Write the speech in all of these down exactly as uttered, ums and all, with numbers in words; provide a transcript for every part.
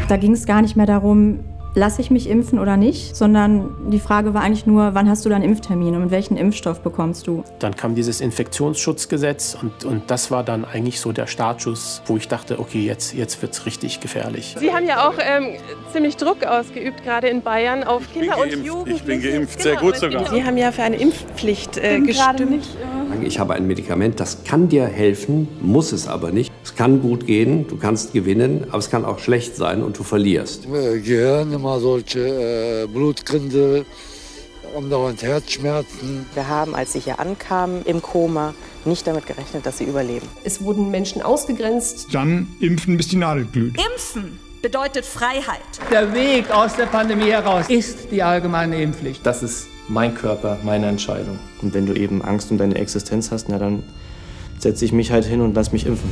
Da ging es gar nicht mehr darum, lasse ich mich impfen oder nicht, sondern die Frage war eigentlich nur, wann hast du deinen Impftermin und mit welchen Impfstoff bekommst du? Dann kam dieses Infektionsschutzgesetz und, und das war dann eigentlich so der Startschuss, wo ich dachte, okay, jetzt, jetzt wird es richtig gefährlich. Sie haben ja auch ähm, ziemlich Druck ausgeübt, gerade in Bayern, auf ich Kinder und Jugendliche. Ich bin geimpft, sehr gut sogar. Sie haben ja für eine Impfpflicht äh, gestimmt. Nicht, äh ich habe ein Medikament, das kann dir helfen, muss es aber nicht. Es kann gut gehen, du kannst gewinnen, aber es kann auch schlecht sein und du verlierst. Gehirn immer solche äh, Blutgrindel, andauernd Herzschmerzen. Wir haben, als sie hier ankamen, im Koma, nicht damit gerechnet, dass sie überleben. Es wurden Menschen ausgegrenzt. Dann impfen, bis die Nadel glüht. Impfen bedeutet Freiheit. Der Weg aus der Pandemie heraus ist die allgemeine Impfpflicht. Das ist mein Körper, meine Entscheidung. Und wenn du eben Angst um deine Existenz hast, na dann setze ich mich halt hin und lass mich impfen.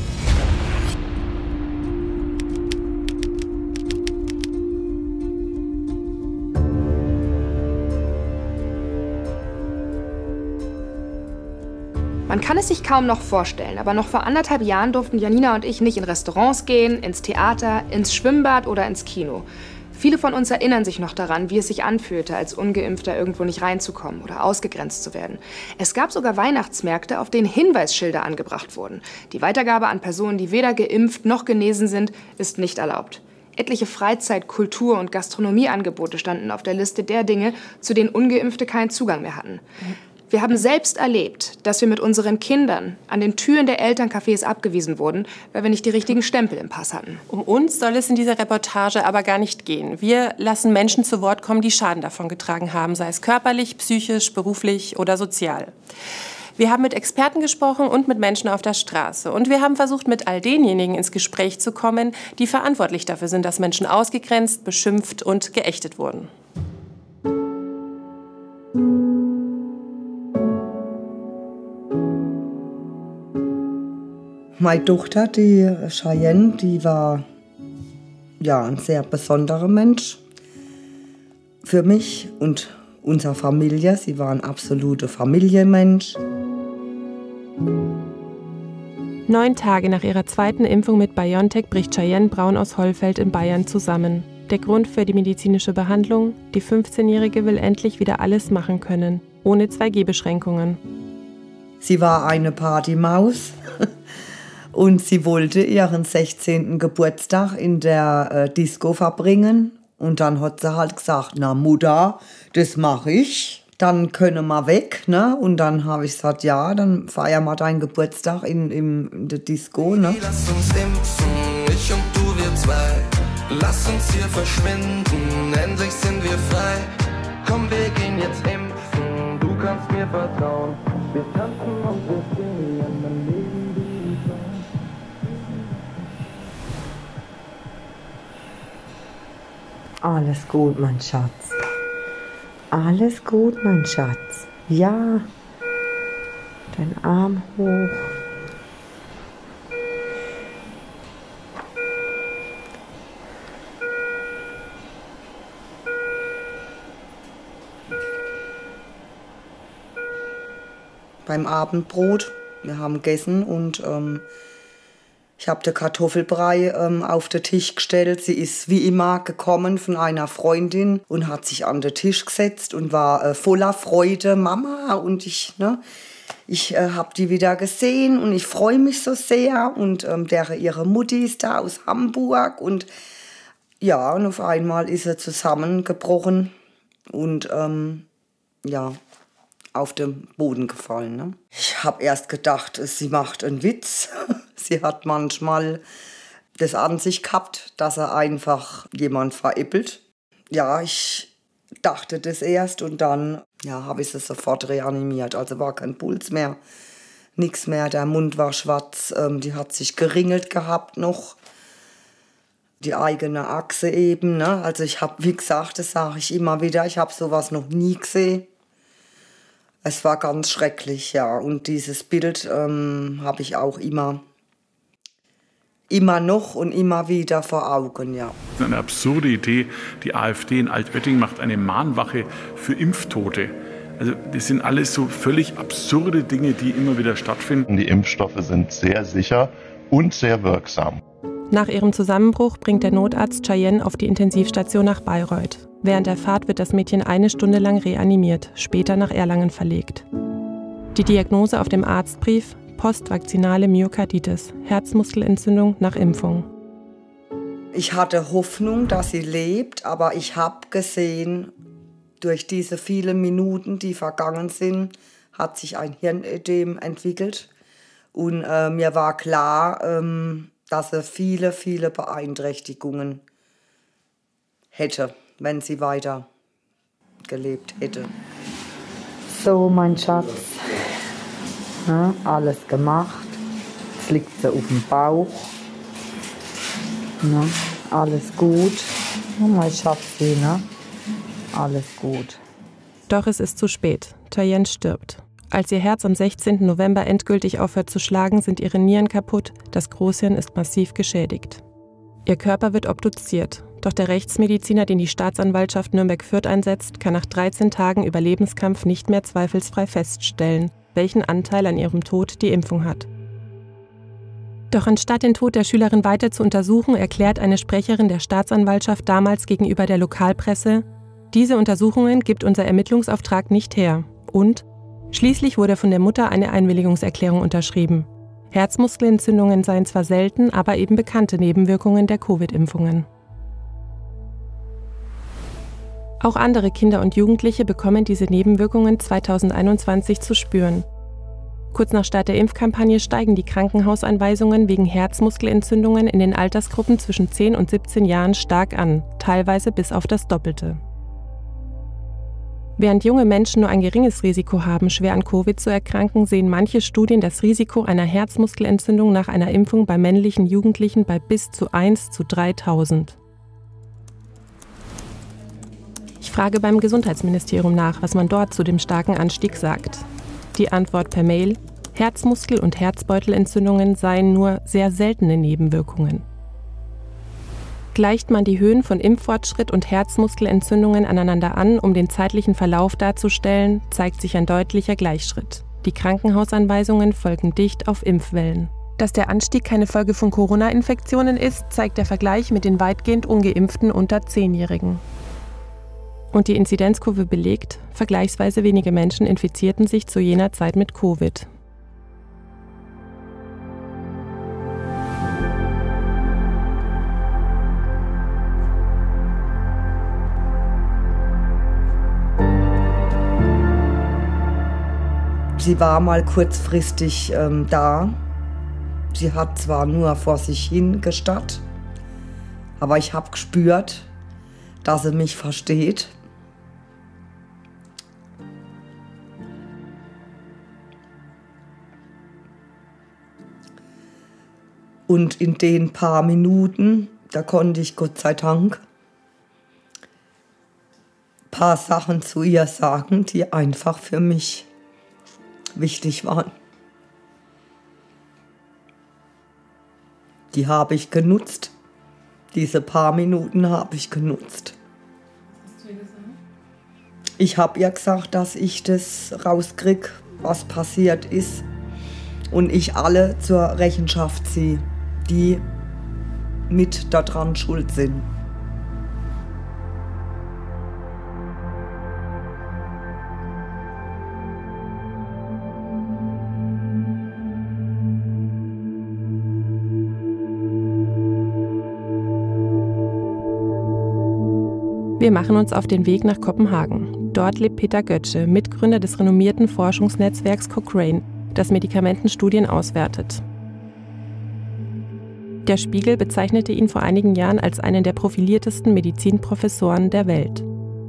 Man kann es sich kaum noch vorstellen, aber noch vor anderthalb Jahren durften Janina und ich nicht in Restaurants gehen, ins Theater, ins Schwimmbad oder ins Kino. Viele von uns erinnern sich noch daran, wie es sich anfühlte, als Ungeimpfter irgendwo nicht reinzukommen oder ausgegrenzt zu werden. Es gab sogar Weihnachtsmärkte, auf denen Hinweisschilder angebracht wurden. Die Weitergabe an Personen, die weder geimpft noch genesen sind, ist nicht erlaubt. Etliche Freizeit-, Kultur- und Gastronomieangebote standen auf der Liste der Dinge, zu denen Ungeimpfte keinen Zugang mehr hatten. Wir haben selbst erlebt, dass wir mit unseren Kindern an den Türen der Elterncafés abgewiesen wurden, weil wir nicht die richtigen Stempel im Pass hatten. Um uns soll es in dieser Reportage aber gar nicht gehen. Wir lassen Menschen zu Wort kommen, die Schaden davon getragen haben, sei es körperlich, psychisch, beruflich oder sozial. Wir haben mit Experten gesprochen und mit Menschen auf der Straße. Und wir haben versucht, mit all denjenigen ins Gespräch zu kommen, die verantwortlich dafür sind, dass Menschen ausgegrenzt, beschimpft und geächtet wurden. Meine Tochter, die Cheyenne, die war ja, ein sehr besonderer Mensch für mich und unsere Familie. Sie war ein absoluter Familienmensch. Neun Tage nach ihrer zweiten Impfung mit BioNTech bricht Cheyenne Braun aus Hollfeld in Bayern zusammen. Der Grund für die medizinische Behandlung? Die fünfzehnjährige will endlich wieder alles machen können, ohne zwei G Beschränkungen. Sie war eine Partymaus. Und sie wollte ihren sechzehnten Geburtstag in der äh, Disco verbringen. Und dann hat sie halt gesagt, na Mutter, das mache ich. Dann können wir weg. Ne? Und dann habe ich gesagt, ja, dann feiern wir deinen Geburtstag in, in, in der Disco. Ne? Lass uns impfen, ich und du, wir zwei. Lass uns hier verschwinden, endlich sind wir frei. Komm, wir gehen jetzt impfen, du kannst mir vertrauen. Wir tanzen und wir singen, mein Leben. Alles gut, mein Schatz. Alles gut, mein Schatz. Ja. Dein Arm hoch. Beim Abendbrot. Wir haben gegessen und ähm, ich habe den Kartoffelbrei ähm, auf den Tisch gestellt. Sie ist wie immer gekommen von einer Freundin und hat sich an den Tisch gesetzt und war äh, voller Freude. Mama, und ich, ne, ich äh, habe die wieder gesehen und ich freue mich so sehr. Und ähm, der, ihre Mutti ist da aus Hamburg. Und ja, und auf einmal ist sie zusammengebrochen und ähm, ja, auf den Boden gefallen. Ne? Ich habe erst gedacht, sie macht einen Witz. Sie hat manchmal das an sich gehabt, dass er einfach jemand veräppelt. Ja, ich dachte das erst und dann ja, habe ich sie sofort reanimiert. Also war kein Puls mehr, nichts mehr. Der Mund war schwarz, ähm, die hat sich geringelt gehabt noch. Die eigene Achse eben. Ne? Also ich habe, wie gesagt, das sage ich immer wieder, ich habe sowas noch nie gesehen. Es war ganz schrecklich, ja. Und dieses Bild ähm, habe ich auch immer, immer noch und immer wieder vor Augen, ja. Das ist eine absurde Idee. Die AfD in Altötting macht eine Mahnwache für Impftote. Also das sind alles so völlig absurde Dinge, die immer wieder stattfinden. Die Impfstoffe sind sehr sicher und sehr wirksam. Nach ihrem Zusammenbruch bringt der Notarzt Cheyenne auf die Intensivstation nach Bayreuth. Während der Fahrt wird das Mädchen eine Stunde lang reanimiert, später nach Erlangen verlegt. Die Diagnose auf dem Arztbrief: postvakzinale Myokarditis, Herzmuskelentzündung nach Impfung. Ich hatte Hoffnung, dass sie lebt, aber ich habe gesehen, durch diese vielen Minuten, die vergangen sind, hat sich ein Hirnödem entwickelt. Und äh, mir war klar, ähm, dass sie viele, viele Beeinträchtigungen hätte, wenn sie weiter gelebt hätte. So, mein Schatz, ja, alles gemacht. Jetzt liegt sie auf dem Bauch. Ja, alles gut. Ja, mein Schatzi, ne? Alles gut. Doch es ist zu spät. Cheyenne stirbt. Als ihr Herz am sechzehnten November endgültig aufhört zu schlagen, sind ihre Nieren kaputt, das Großhirn ist massiv geschädigt. Ihr Körper wird obduziert, doch der Rechtsmediziner, den die Staatsanwaltschaft Nürnberg-Fürth einsetzt, kann nach dreizehn Tagen Überlebenskampf nicht mehr zweifelsfrei feststellen, welchen Anteil an ihrem Tod die Impfung hat. Doch anstatt den Tod der Schülerin weiter zu untersuchen, erklärt eine Sprecherin der Staatsanwaltschaft damals gegenüber der Lokalpresse: Diese Untersuchungen gibt unser Ermittlungsauftrag nicht her. Und schließlich wurde von der Mutter eine Einwilligungserklärung unterschrieben. Herzmuskelentzündungen seien zwar selten, aber eben bekannte Nebenwirkungen der Covid-Impfungen. Auch andere Kinder und Jugendliche bekommen diese Nebenwirkungen zweitausendeinundzwanzig zu spüren. Kurz nach Start der Impfkampagne steigen die Krankenhauseinweisungen wegen Herzmuskelentzündungen in den Altersgruppen zwischen zehn und siebzehn Jahren stark an, teilweise bis auf das Doppelte. Während junge Menschen nur ein geringes Risiko haben, schwer an Covid zu erkranken, sehen manche Studien das Risiko einer Herzmuskelentzündung nach einer Impfung bei männlichen Jugendlichen bei bis zu eins zu dreitausend. Ich frage beim Gesundheitsministerium nach, was man dort zu dem starken Anstieg sagt. Die Antwort per Mail: Herzmuskel- und Herzbeutelentzündungen seien nur sehr seltene Nebenwirkungen. Gleicht man die Höhen von Impffortschritt und Herzmuskelentzündungen aneinander an, um den zeitlichen Verlauf darzustellen, zeigt sich ein deutlicher Gleichschritt. Die Krankenhausanweisungen folgen dicht auf Impfwellen. Dass der Anstieg keine Folge von Corona-Infektionen ist, zeigt der Vergleich mit den weitgehend ungeimpften unter zehnjährigen. Und die Inzidenzkurve belegt, vergleichsweise wenige Menschen infizierten sich zu jener Zeit mit Covid. Sie war mal kurzfristig ähm, da. Sie hat zwar nur vor sich hin gestarrt, aber ich habe gespürt, dass sie mich versteht. Und in den paar Minuten, da konnte ich Gott sei Dank ein paar Sachen zu ihr sagen, die einfach für mich wichtig waren. Die habe ich genutzt. Diese paar Minuten habe ich genutzt. Was hast du ihr gesagt? Ich habe ihr gesagt, dass ich das rauskriege, was passiert ist. Und ich alle zur Rechenschaft ziehe, die mit daran schuld sind. Wir machen uns auf den Weg nach Kopenhagen. Dort lebt Peter Götzsche, Mitgründer des renommierten Forschungsnetzwerks Cochrane, das Medikamentenstudien auswertet. Der Spiegel bezeichnete ihn vor einigen Jahren als einen der profiliertesten Medizinprofessoren der Welt.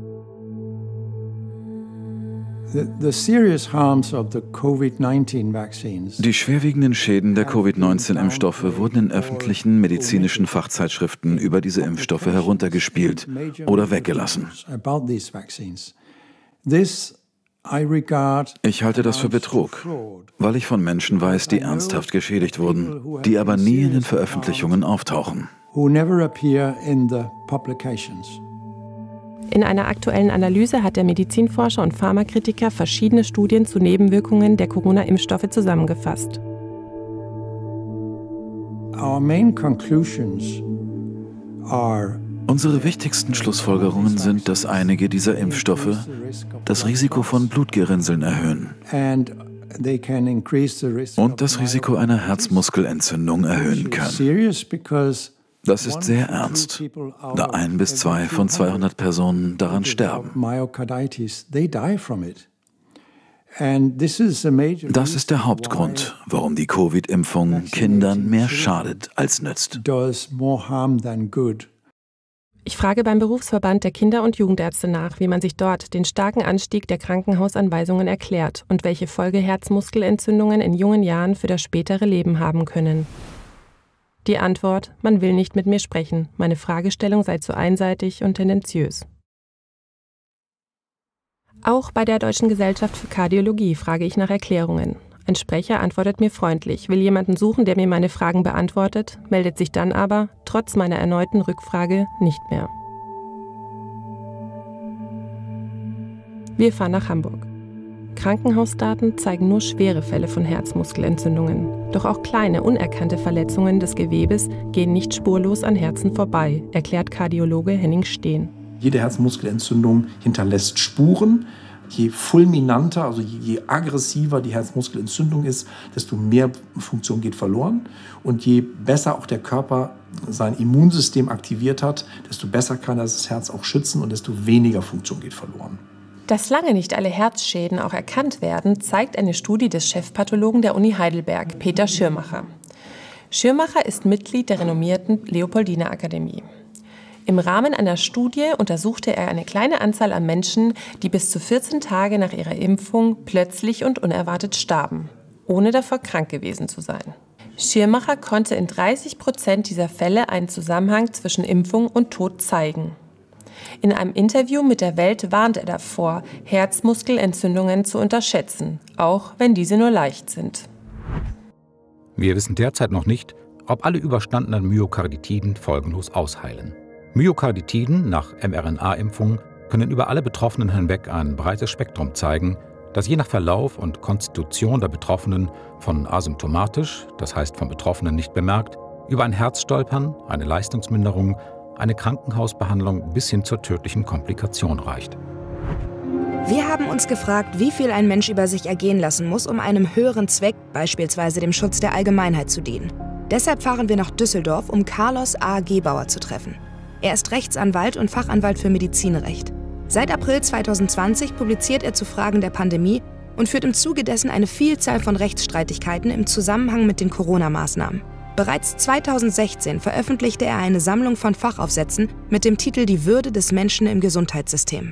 Die schwerwiegenden Schäden der Covid neunzehn Impfstoffe wurden in öffentlichen medizinischen Fachzeitschriften über diese Impfstoffe heruntergespielt oder weggelassen. Ich halte das für Betrug, weil ich von Menschen weiß, die ernsthaft geschädigt wurden, die aber nie in den Veröffentlichungen auftauchen. In einer aktuellen Analyse hat der Medizinforscher und Pharmakritiker verschiedene Studien zu Nebenwirkungen der Corona-Impfstoffe zusammengefasst. Our main conclusions are Unsere wichtigsten Schlussfolgerungen sind, dass einige dieser Impfstoffe das Risiko von Blutgerinnseln erhöhen und das Risiko einer Herzmuskelentzündung erhöhen können. Das ist sehr ernst, da ein bis zwei von zweihundert Personen daran sterben. Das ist der Hauptgrund, warum die Covid-Impfung Kindern mehr schadet als nützt. Ich frage beim Berufsverband der Kinder- und Jugendärzte nach, wie man sich dort den starken Anstieg der Krankenhausanweisungen erklärt und welche Folge Herzmuskelentzündungen in jungen Jahren für das spätere Leben haben können. Die Antwort: Man will nicht mit mir sprechen. Meine Fragestellung sei zu einseitig und tendenziös. Auch bei der Deutschen Gesellschaft für Kardiologie frage ich nach Erklärungen. Ein Sprecher antwortet mir freundlich, will jemanden suchen, der mir meine Fragen beantwortet, meldet sich dann aber, trotz meiner erneuten Rückfrage, nicht mehr. Wir fahren nach Hamburg. Krankenhausdaten zeigen nur schwere Fälle von Herzmuskelentzündungen. Doch auch kleine, unerkannte Verletzungen des Gewebes gehen nicht spurlos an Herzen vorbei, erklärt Kardiologe Henning Steen. Jede Herzmuskelentzündung hinterlässt Spuren. Je fulminanter, also je aggressiver die Herzmuskelentzündung ist, desto mehr Funktion geht verloren. Und je besser auch der Körper sein Immunsystem aktiviert hat, desto besser kann das Herz auch schützen und desto weniger Funktion geht verloren. Dass lange nicht alle Herzschäden auch erkannt werden, zeigt eine Studie des Chefpathologen der Uni Heidelberg, Peter Schirmacher. Schirmacher ist Mitglied der renommierten Leopoldina-Akademie. Im Rahmen einer Studie untersuchte er eine kleine Anzahl an Menschen, die bis zu vierzehn Tage nach ihrer Impfung plötzlich und unerwartet starben, ohne davor krank gewesen zu sein. Schirmacher konnte in dreißig Prozent dieser Fälle einen Zusammenhang zwischen Impfung und Tod zeigen. In einem Interview mit der Welt warnt er davor, Herzmuskelentzündungen zu unterschätzen, auch wenn diese nur leicht sind. Wir wissen derzeit noch nicht, ob alle überstandenen Myokarditiden folgenlos ausheilen. Myokarditiden nach mRNA-Impfung können über alle Betroffenen hinweg ein breites Spektrum zeigen, das je nach Verlauf und Konstitution der Betroffenen von asymptomatisch, das heißt vom Betroffenen nicht bemerkt, über ein Herzstolpern, eine Leistungsminderung, eine Krankenhausbehandlung bis hin zur tödlichen Komplikation reicht. Wir haben uns gefragt, wie viel ein Mensch über sich ergehen lassen muss, um einem höheren Zweck, beispielsweise dem Schutz der Allgemeinheit, zu dienen. Deshalb fahren wir nach Düsseldorf, um Carlos A. Gebauer zu treffen. Er ist Rechtsanwalt und Fachanwalt für Medizinrecht. Seit April zweitausendzwanzig publiziert er zu Fragen der Pandemie und führt im Zuge dessen eine Vielzahl von Rechtsstreitigkeiten im Zusammenhang mit den Corona-Maßnahmen. Bereits zweitausendsechzehn veröffentlichte er eine Sammlung von Fachaufsätzen mit dem Titel »Die Würde des Menschen im Gesundheitssystem«.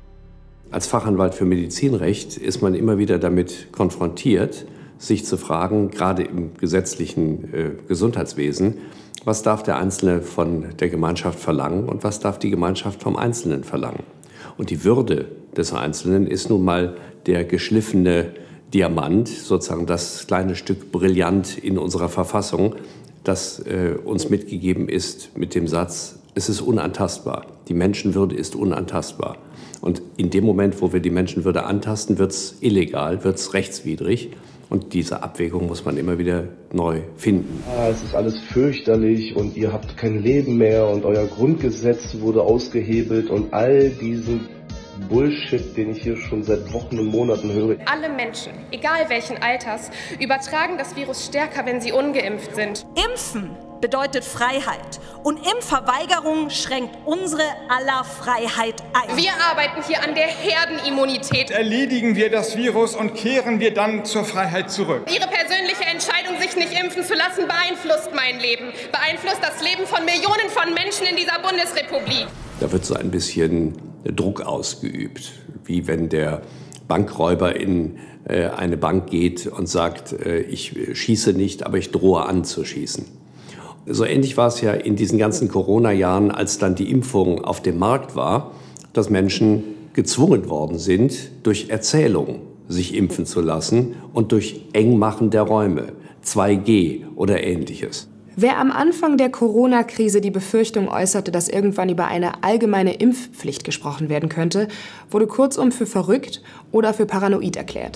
Als Fachanwalt für Medizinrecht ist man immer wieder damit konfrontiert, sich zu fragen, gerade im gesetzlichen äh, Gesundheitswesen, was darf der Einzelne von der Gemeinschaft verlangen und was darf die Gemeinschaft vom Einzelnen verlangen. Und die Würde des Einzelnen ist nun mal der geschliffene Diamant, sozusagen das kleine Stück Brillant in unserer Verfassung, das äh, uns mitgegeben ist mit dem Satz, es ist unantastbar. Die Menschenwürde ist unantastbar. Und in dem Moment, wo wir die Menschenwürde antasten, wird es illegal, wird es rechtswidrig. Und diese Abwägung muss man immer wieder neu finden. Ah, es ist alles fürchterlich und ihr habt kein Leben mehr und euer Grundgesetz wurde ausgehebelt und all diesen Bullshit, den ich hier schon seit Wochen und Monaten höre. Alle Menschen, egal welchen Alters, übertragen das Virus stärker, wenn sie ungeimpft sind. Impfen bedeutet Freiheit und Impfverweigerung schränkt unsere aller Freiheit ein. Wir arbeiten hier an der Herdenimmunität. Erledigen wir das Virus und kehren wir dann zur Freiheit zurück. Ihre persönliche Entscheidung, sich nicht impfen zu lassen, beeinflusst mein Leben, beeinflusst das Leben von Millionen von Menschen in dieser Bundesrepublik. Da wird so ein bisschen Druck ausgeübt, wie wenn der Bankräuber in äh, eine Bank geht und sagt, äh, ich schieße nicht, aber ich drohe an zu schießen. So ähnlich war es ja in diesen ganzen Corona-Jahren, als dann die Impfung auf dem Markt war, dass Menschen gezwungen worden sind, durch Erzählung sich impfen zu lassen und durch Engmachen der Räume, zwei G oder Ähnliches. Wer am Anfang der Corona-Krise die Befürchtung äußerte, dass irgendwann über eine allgemeine Impfpflicht gesprochen werden könnte, wurde kurzum für verrückt oder für paranoid erklärt.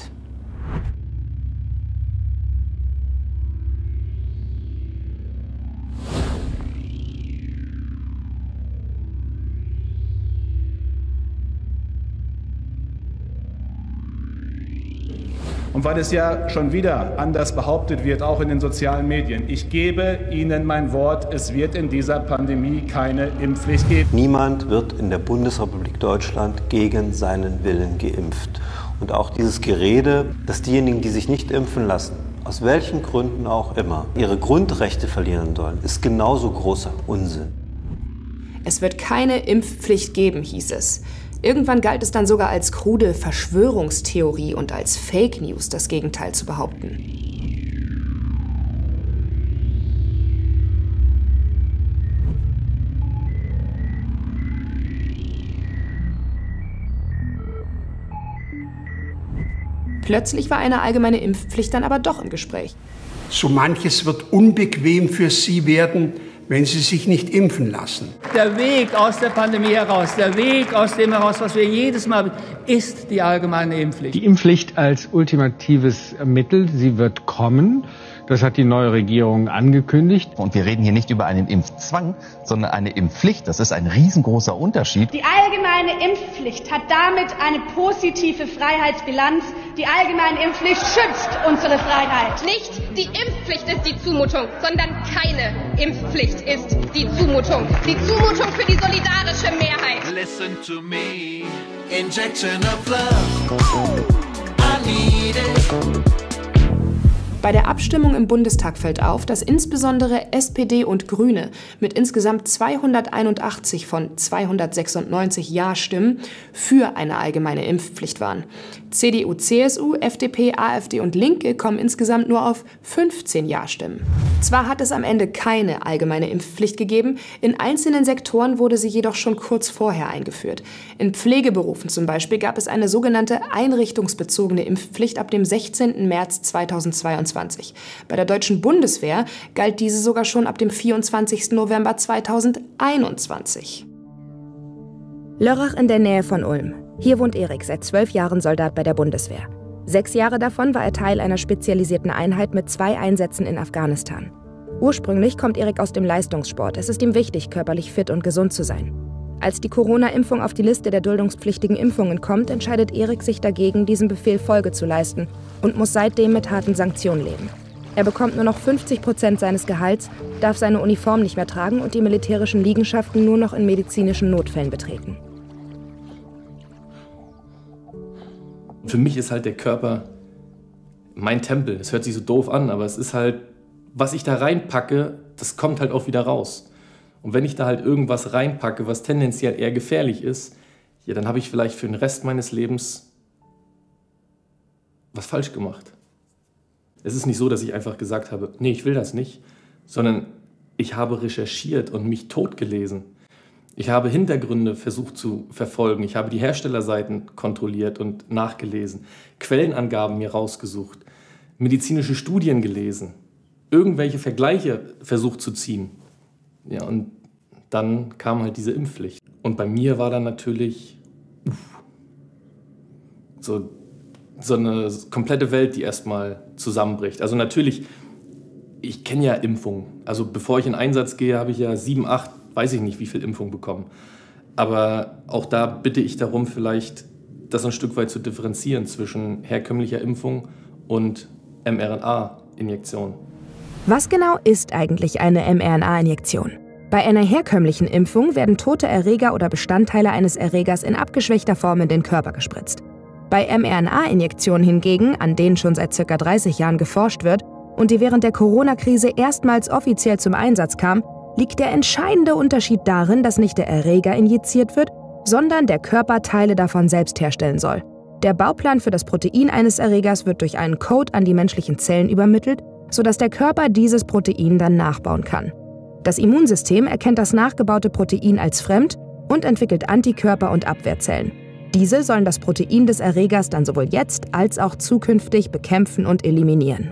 Und weil es ja schon wieder anders behauptet wird, auch in den sozialen Medien, ich gebe Ihnen mein Wort, es wird in dieser Pandemie keine Impfpflicht geben. Niemand wird in der Bundesrepublik Deutschland gegen seinen Willen geimpft. Und auch dieses Gerede, dass diejenigen, die sich nicht impfen lassen, aus welchen Gründen auch immer, ihre Grundrechte verlieren sollen, ist genauso großer Unsinn. Es wird keine Impfpflicht geben, hieß es. Irgendwann galt es dann sogar als krude Verschwörungstheorie und als Fake News, das Gegenteil zu behaupten. Plötzlich war eine allgemeine Impfpflicht dann aber doch im Gespräch. So manches wird unbequem für Sie werden, wenn Sie sich nicht impfen lassen. Der Weg aus der Pandemie heraus, der Weg aus dem heraus, was wir jedes Mal, ist die allgemeine Impfpflicht. Die Impfpflicht als ultimatives Mittel, sie wird kommen. Das hat die neue Regierung angekündigt. Und wir reden hier nicht über einen Impfzwang, sondern eine Impfpflicht. Das ist ein riesengroßer Unterschied. Die allgemeine Impfpflicht hat damit eine positive Freiheitsbilanz. Die allgemeine Impfpflicht schützt unsere Freiheit. Nicht die Impfpflicht ist die Zumutung, sondern keine Impfpflicht ist die Zumutung. Die Zumutung für die solidarische Mehrheit. Listen to me, injection of love, I need it. Bei der Abstimmung im Bundestag fällt auf, dass insbesondere S P D und Grüne mit insgesamt zweihunderteinundachtzig von zweihundertsechsundneunzig Ja-Stimmen für eine allgemeine Impfpflicht waren. C D U, C S U, F D P, AfD und Linke kommen insgesamt nur auf fünfzehn Ja-Stimmen. Zwar hat es am Ende keine allgemeine Impfpflicht gegeben, in einzelnen Sektoren wurde sie jedoch schon kurz vorher eingeführt. In Pflegeberufen zum Beispiel gab es eine sogenannte einrichtungsbezogene Impfpflicht ab dem sechzehnten März zweitausendzweiundzwanzig. Bei der deutschen Bundeswehr galt diese sogar schon ab dem vierundzwanzigsten November zweitausendeinundzwanzig. Lörrach in der Nähe von Ulm. Hier wohnt Erik, seit zwölf Jahren Soldat bei der Bundeswehr. Sechs Jahre davon war er Teil einer spezialisierten Einheit mit zwei Einsätzen in Afghanistan. Ursprünglich kommt Erik aus dem Leistungssport. Es ist ihm wichtig, körperlich fit und gesund zu sein. Als die Corona-Impfung auf die Liste der duldungspflichtigen Impfungen kommt, entscheidet Erik sich dagegen, diesem Befehl Folge zu leisten und muss seitdem mit harten Sanktionen leben. Er bekommt nur noch fünfzig Prozent seines Gehalts, darf seine Uniform nicht mehr tragen und die militärischen Liegenschaften nur noch in medizinischen Notfällen betreten. Für mich ist halt der Körper mein Tempel. Es hört sich so doof an, aber es ist halt, was ich da reinpacke, das kommt halt auch wieder raus. Und wenn ich da halt irgendwas reinpacke, was tendenziell eher gefährlich ist, ja, dann habe ich vielleicht für den Rest meines Lebens was falsch gemacht. Es ist nicht so, dass ich einfach gesagt habe, nee, ich will das nicht, sondern ich habe recherchiert und mich totgelesen. Ich habe Hintergründe versucht zu verfolgen. Ich habe die Herstellerseiten kontrolliert und nachgelesen, Quellenangaben mir rausgesucht, medizinische Studien gelesen, irgendwelche Vergleiche versucht zu ziehen. Ja, und dann kam halt diese Impfpflicht. Und bei mir war dann natürlich uff, so, so eine komplette Welt, die erstmal zusammenbricht. Also natürlich, ich kenne ja Impfungen. Also bevor ich in Einsatz gehe, habe ich ja sieben, acht, weiß ich nicht, wie viel Impfung bekommen. Aber auch da bitte ich darum, vielleicht das ein Stück weit zu differenzieren zwischen herkömmlicher Impfung und M R N A-Injektion. Was genau ist eigentlich eine M R N A-Injektion? Bei einer herkömmlichen Impfung werden tote Erreger oder Bestandteile eines Erregers in abgeschwächter Form in den Körper gespritzt. Bei M R N A-Injektionen hingegen, an denen schon seit ca. dreißig Jahren geforscht wird und die während der Corona-Krise erstmals offiziell zum Einsatz kam, liegt der entscheidende Unterschied darin, dass nicht der Erreger injiziert wird, sondern der Körper Teile davon selbst herstellen soll. Der Bauplan für das Protein eines Erregers wird durch einen Code an die menschlichen Zellen übermittelt, sodass der Körper dieses Protein dann nachbauen kann. Das Immunsystem erkennt das nachgebaute Protein als fremd und entwickelt Antikörper und Abwehrzellen. Diese sollen das Protein des Erregers dann sowohl jetzt als auch zukünftig bekämpfen und eliminieren.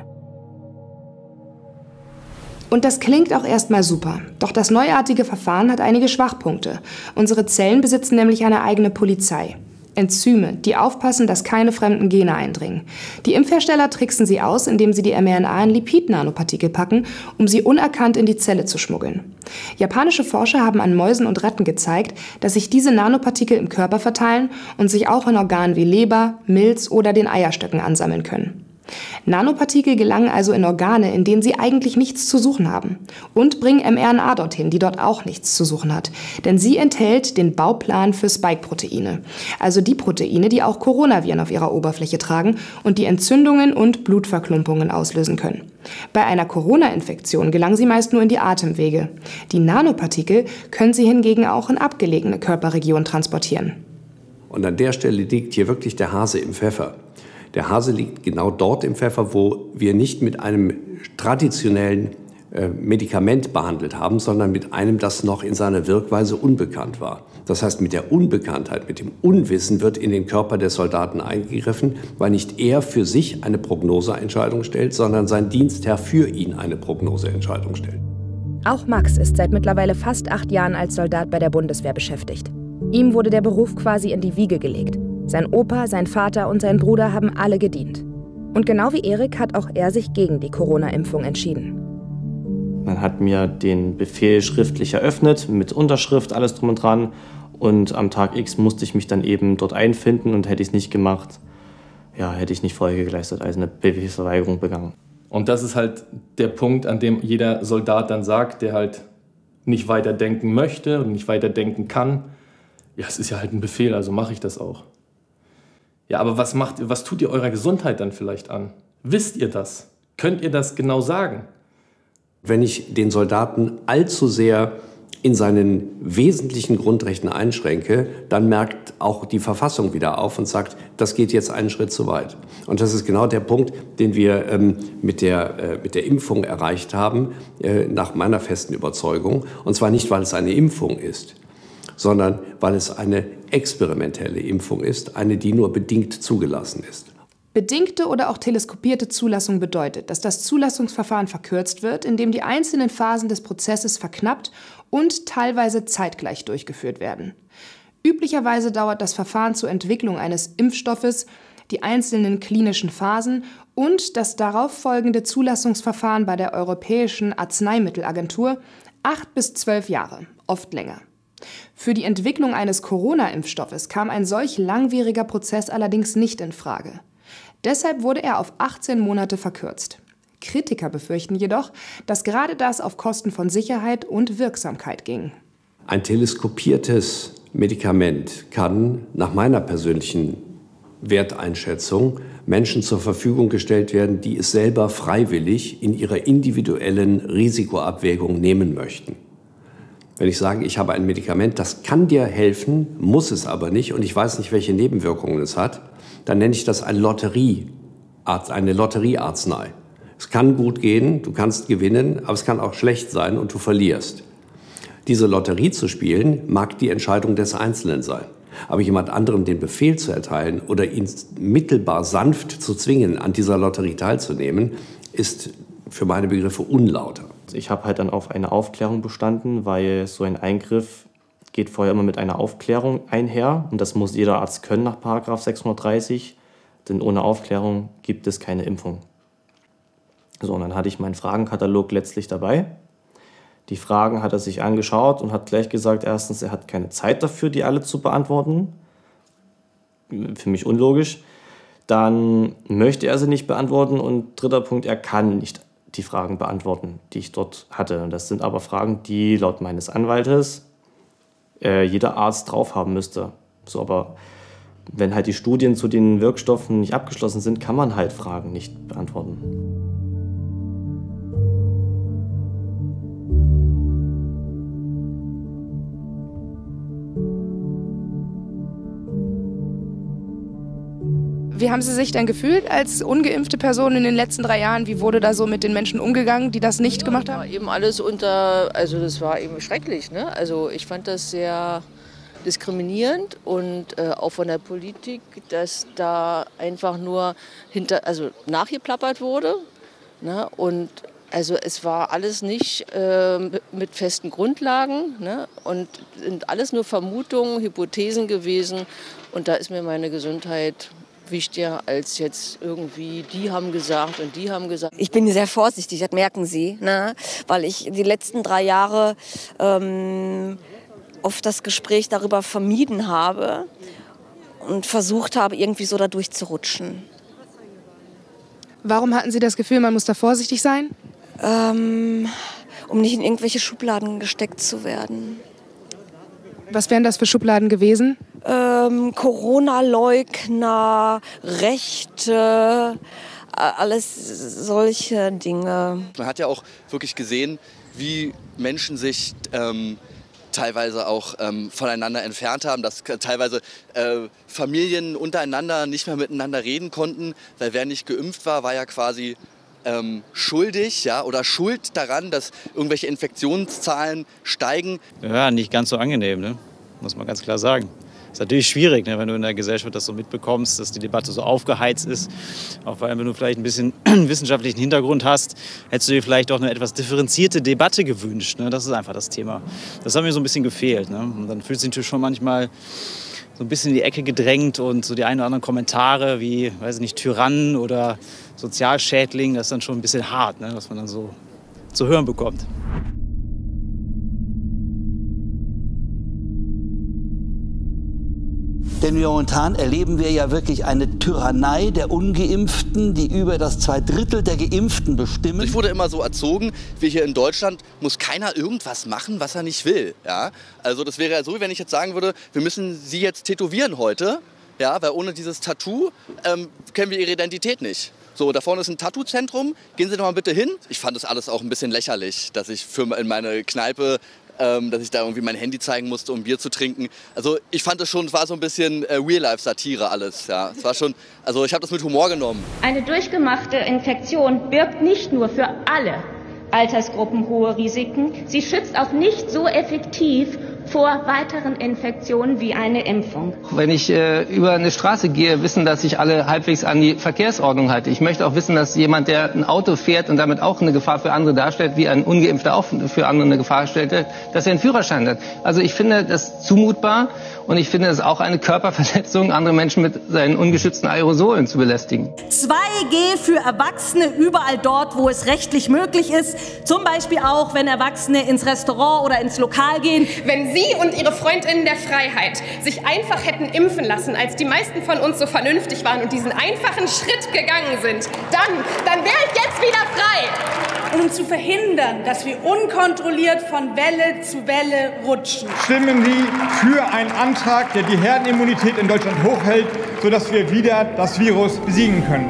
Und das klingt auch erstmal super. Doch das neuartige Verfahren hat einige Schwachpunkte. Unsere Zellen besitzen nämlich eine eigene Polizei. Enzyme, die aufpassen, dass keine fremden Gene eindringen. Die Impfhersteller tricksen sie aus, indem sie die M R N A in Lipid-Nanopartikel packen, um sie unerkannt in die Zelle zu schmuggeln. Japanische Forscher haben an Mäusen und Ratten gezeigt, dass sich diese Nanopartikel im Körper verteilen und sich auch in Organen wie Leber, Milz oder den Eierstöcken ansammeln können. Nanopartikel gelangen also in Organe, in denen sie eigentlich nichts zu suchen haben. Und bringen mRNA dorthin, die dort auch nichts zu suchen hat. Denn sie enthält den Bauplan für Spike-Proteine. Also die Proteine, die auch Coronaviren auf ihrer Oberfläche tragen und die Entzündungen und Blutverklumpungen auslösen können. Bei einer Corona-Infektion gelangen sie meist nur in die Atemwege. Die Nanopartikel können sie hingegen auch in abgelegene Körperregionen transportieren. Und an der Stelle liegt hier wirklich der Hase im Pfeffer. Der Hase liegt genau dort im Pfeffer, wo wir nicht mit einem traditionellen äh, Medikament behandelt haben, sondern mit einem, das noch in seiner Wirkweise unbekannt war. Das heißt, mit der Unbekanntheit, mit dem Unwissen wird in den Körper des Soldaten eingegriffen, weil nicht er für sich eine Prognoseentscheidung stellt, sondern sein Dienstherr für ihn eine Prognoseentscheidung stellt. Auch Max ist seit mittlerweile fast acht Jahren als Soldat bei der Bundeswehr beschäftigt. Ihm wurde der Beruf quasi in die Wiege gelegt. Sein Opa, sein Vater und sein Bruder haben alle gedient. Und genau wie Erik hat auch er sich gegen die Corona-Impfung entschieden. Man hat mir den Befehl schriftlich eröffnet, mit Unterschrift, alles drum und dran. Und am Tag X musste ich mich dann eben dort einfinden und hätte ich es nicht gemacht, ja, hätte ich nicht Folge geleistet, also eine Befehlsverweigerung begangen. Und das ist halt der Punkt, an dem jeder Soldat dann sagt, der halt nicht weiter denken möchte und nicht weiter denken kann, ja, es ist ja halt ein Befehl, also mache ich das auch. Ja, aber was macht, was tut ihr eurer Gesundheit dann vielleicht an? Wisst ihr das? Könnt ihr das genau sagen? Wenn ich den Soldaten allzu sehr in seinen wesentlichen Grundrechten einschränke, dann merkt auch die Verfassung wieder auf und sagt, das geht jetzt einen Schritt zu weit. Und das ist genau der Punkt, den wir ähm, mit, der, äh, mit der Impfung erreicht haben, äh, nach meiner festen Überzeugung. Und zwar nicht, weil es eine Impfung ist, sondern weil es eine experimentelle Impfung ist, eine, die nur bedingt zugelassen ist. Bedingte oder auch teleskopierte Zulassung bedeutet, dass das Zulassungsverfahren verkürzt wird, indem die einzelnen Phasen des Prozesses verknappt und teilweise zeitgleich durchgeführt werden. Üblicherweise dauert das Verfahren zur Entwicklung eines Impfstoffes, die einzelnen klinischen Phasen und das darauf folgende Zulassungsverfahren bei der Europäischen Arzneimittelagentur acht bis zwölf Jahre, oft länger. Für die Entwicklung eines Corona-Impfstoffes kam ein solch langwieriger Prozess allerdings nicht in Frage. Deshalb wurde er auf achtzehn Monate verkürzt. Kritiker befürchten jedoch, dass gerade das auf Kosten von Sicherheit und Wirksamkeit ging. Ein teleskopiertes Medikament kann nach meiner persönlichen Werteinschätzung Menschen zur Verfügung gestellt werden, die es selber freiwillig in ihrer individuellen Risikoabwägung nehmen möchten. Wenn ich sage, ich habe ein Medikament, das kann dir helfen, muss es aber nicht und ich weiß nicht, welche Nebenwirkungen es hat, dann nenne ich das eine Lotterie, eine Lotteriearznei. Es kann gut gehen, du kannst gewinnen, aber es kann auch schlecht sein und du verlierst. Diese Lotterie zu spielen, mag die Entscheidung des Einzelnen sein. Aber jemand anderem den Befehl zu erteilen oder ihn mittelbar sanft zu zwingen, an dieser Lotterie teilzunehmen, ist für meine Begriffe unlauter. Ich habe halt dann auf eine Aufklärung bestanden, weil so ein Eingriff geht vorher immer mit einer Aufklärung einher. Und das muss jeder Arzt können nach Paragraph sechshundertdreißig, denn ohne Aufklärung gibt es keine Impfung. So, und dann hatte ich meinen Fragenkatalog letztlich dabei. Die Fragen hat er sich angeschaut und hat gleich gesagt, erstens, er hat keine Zeit dafür, die alle zu beantworten. Für mich unlogisch. Dann möchte er sie nicht beantworten und dritter Punkt, er kann nicht die Fragen beantworten, die ich dort hatte. Und das sind aber Fragen, die laut meines Anwaltes äh, jeder Arzt drauf haben müsste. So, aber wenn halt die Studien zu den Wirkstoffen nicht abgeschlossen sind, kann man halt Fragen nicht beantworten. Wie haben Sie sich denn gefühlt als ungeimpfte Person in den letzten drei Jahren? Wie wurde da so mit den Menschen umgegangen, die das nicht ja, gemacht haben? War eben alles unter, also das war eben schrecklich, ne? Also ich fand das sehr diskriminierend und äh, auch von der Politik, dass da einfach nur hinter, also nachgeplappert wurde, ne? Und also es war alles nicht äh, mit festen Grundlagen, ne? Und sind alles nur Vermutungen, Hypothesen gewesen. Und da ist mir meine Gesundheit wichtiger als jetzt irgendwie, die haben gesagt und die haben gesagt. Ich bin sehr vorsichtig, das merken Sie, ne? Weil ich die letzten drei Jahre ähm, oft das Gespräch darüber vermieden habe und versucht habe, irgendwie so da durchzurutschen. Warum hatten Sie das Gefühl, man muss da vorsichtig sein? Ähm, um nicht in irgendwelche Schubladen gesteckt zu werden. Was wären das für Schubladen gewesen? Ähm, Corona-Leugner, Rechte, alles solche Dinge. Man hat ja auch wirklich gesehen, wie Menschen sich ähm, teilweise auch ähm, voneinander entfernt haben, dass teilweise äh, Familien untereinander nicht mehr miteinander reden konnten, weil wer nicht geimpft war, war ja quasi ähm, schuldig, ja, oder schuld daran, dass irgendwelche Infektionszahlen steigen. Ja, nicht ganz so angenehm, ne? Muss man ganz klar sagen. Ist natürlich schwierig, ne, wenn du in der Gesellschaft das so mitbekommst, dass die Debatte so aufgeheizt ist. Auch vor allem, wenn du vielleicht ein bisschen wissenschaftlichen Hintergrund hast, hättest du dir vielleicht auch eine etwas differenzierte Debatte gewünscht. Ne? Das ist einfach das Thema. Das hat mir so ein bisschen gefehlt. Ne? Und dann fühlt sich natürlich schon manchmal so ein bisschen in die Ecke gedrängt und so die ein oder anderen Kommentare wie, weiß ich nicht, Tyrann oder Sozialschädling, das ist dann schon ein bisschen hart, ne? Was man dann so zu hören bekommt. Denn momentan erleben wir ja wirklich eine Tyrannei der Ungeimpften, die über das zwei Drittel der Geimpften bestimmen. Ich wurde immer so erzogen, wie hier in Deutschland muss keiner irgendwas machen, was er nicht will. Ja? Also das wäre ja so, wenn ich jetzt sagen würde, wir müssen Sie jetzt tätowieren heute, ja? Weil ohne dieses Tattoo ähm, kennen wir Ihre Identität nicht. So, da vorne ist ein Tattoo-Zentrum, gehen Sie doch mal bitte hin. Ich fand das alles auch ein bisschen lächerlich, dass ich für in meine Kneipe Ähm, dass ich da irgendwie mein Handy zeigen musste, um Bier zu trinken. Also ich fand es schon, es war so ein bisschen äh, Real-Life-Satire alles. Ja. Es war schon, also ich habe das mit Humor genommen. Eine durchgemachte Infektion birgt nicht nur für alle Altersgruppen hohe Risiken, sie schützt auch nicht so effektiv vor weiteren Infektionen wie eine Impfung. Wenn ich äh, über eine Straße gehe, wissen, dass ich alle halbwegs an die Verkehrsordnung halte. Ich möchte auch wissen, dass jemand, der ein Auto fährt und damit auch eine Gefahr für andere darstellt, wie ein Ungeimpfter auch für andere eine Gefahr stellte, dass er einen Führerschein hat. Also ich finde das zumutbar und ich finde es auch eine Körperverletzung, andere Menschen mit seinen ungeschützten Aerosolen zu belästigen. zwei G für Erwachsene überall dort, wo es rechtlich möglich ist. Zum Beispiel auch, wenn Erwachsene ins Restaurant oder ins Lokal gehen. Wenn Sie und Ihre Freundinnen der Freiheit sich einfach hätten impfen lassen, als die meisten von uns so vernünftig waren und diesen einfachen Schritt gegangen sind, dann, dann wäre ich jetzt wieder frei. Und um zu verhindern, dass wir unkontrolliert von Welle zu Welle rutschen. Stimmen Sie für einen Antrag, der die Herdenimmunität in Deutschland hochhält, sodass wir wieder das Virus besiegen können.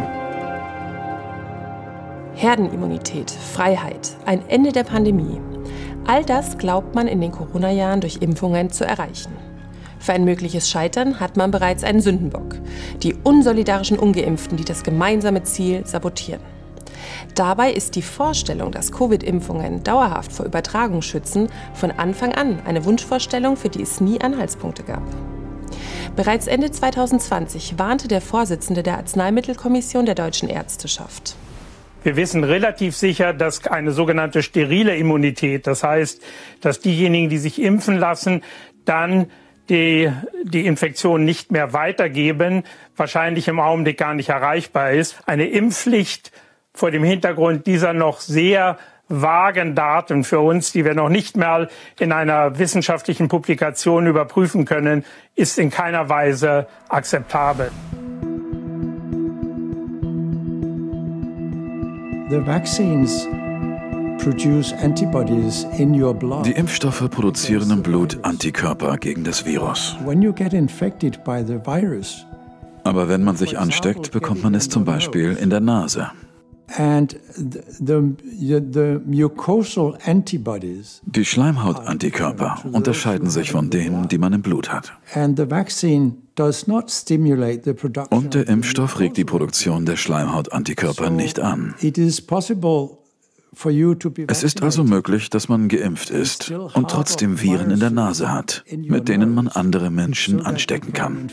Herdenimmunität, Freiheit, ein Ende der Pandemie. All das glaubt man in den Corona-Jahren durch Impfungen zu erreichen. Für ein mögliches Scheitern hat man bereits einen Sündenbock: die unsolidarischen Ungeimpften, die das gemeinsame Ziel sabotieren. Dabei ist die Vorstellung, dass Covid-Impfungen dauerhaft vor Übertragung schützen, von Anfang an eine Wunschvorstellung, für die es nie Anhaltspunkte gab. Bereits Ende zweitausendzwanzig warnte der Vorsitzende der Arzneimittelkommission der Deutschen Ärzteschaft. Wir wissen relativ sicher, dass eine sogenannte sterile Immunität, das heißt, dass diejenigen, die sich impfen lassen, dann die, die Infektion nicht mehr weitergeben, wahrscheinlich im Augenblick gar nicht erreichbar ist. Eine Impfpflicht vor dem Hintergrund dieser noch sehr vagen Daten für uns, die wir noch nicht mal in einer wissenschaftlichen Publikation überprüfen können, ist in keiner Weise akzeptabel. Die Impfstoffe produzieren im Blut Antikörper gegen das Virus. Aber wenn man sich ansteckt, bekommt man es zum Beispiel in der Nase. Die Schleimhautantikörper unterscheiden sich von denen, die man im Blut hat. Und der Impfstoff regt die Produktion der Schleimhautantikörper nicht an. Es ist also möglich, dass man geimpft ist und trotzdem Viren in der Nase hat, mit denen man andere Menschen anstecken kann.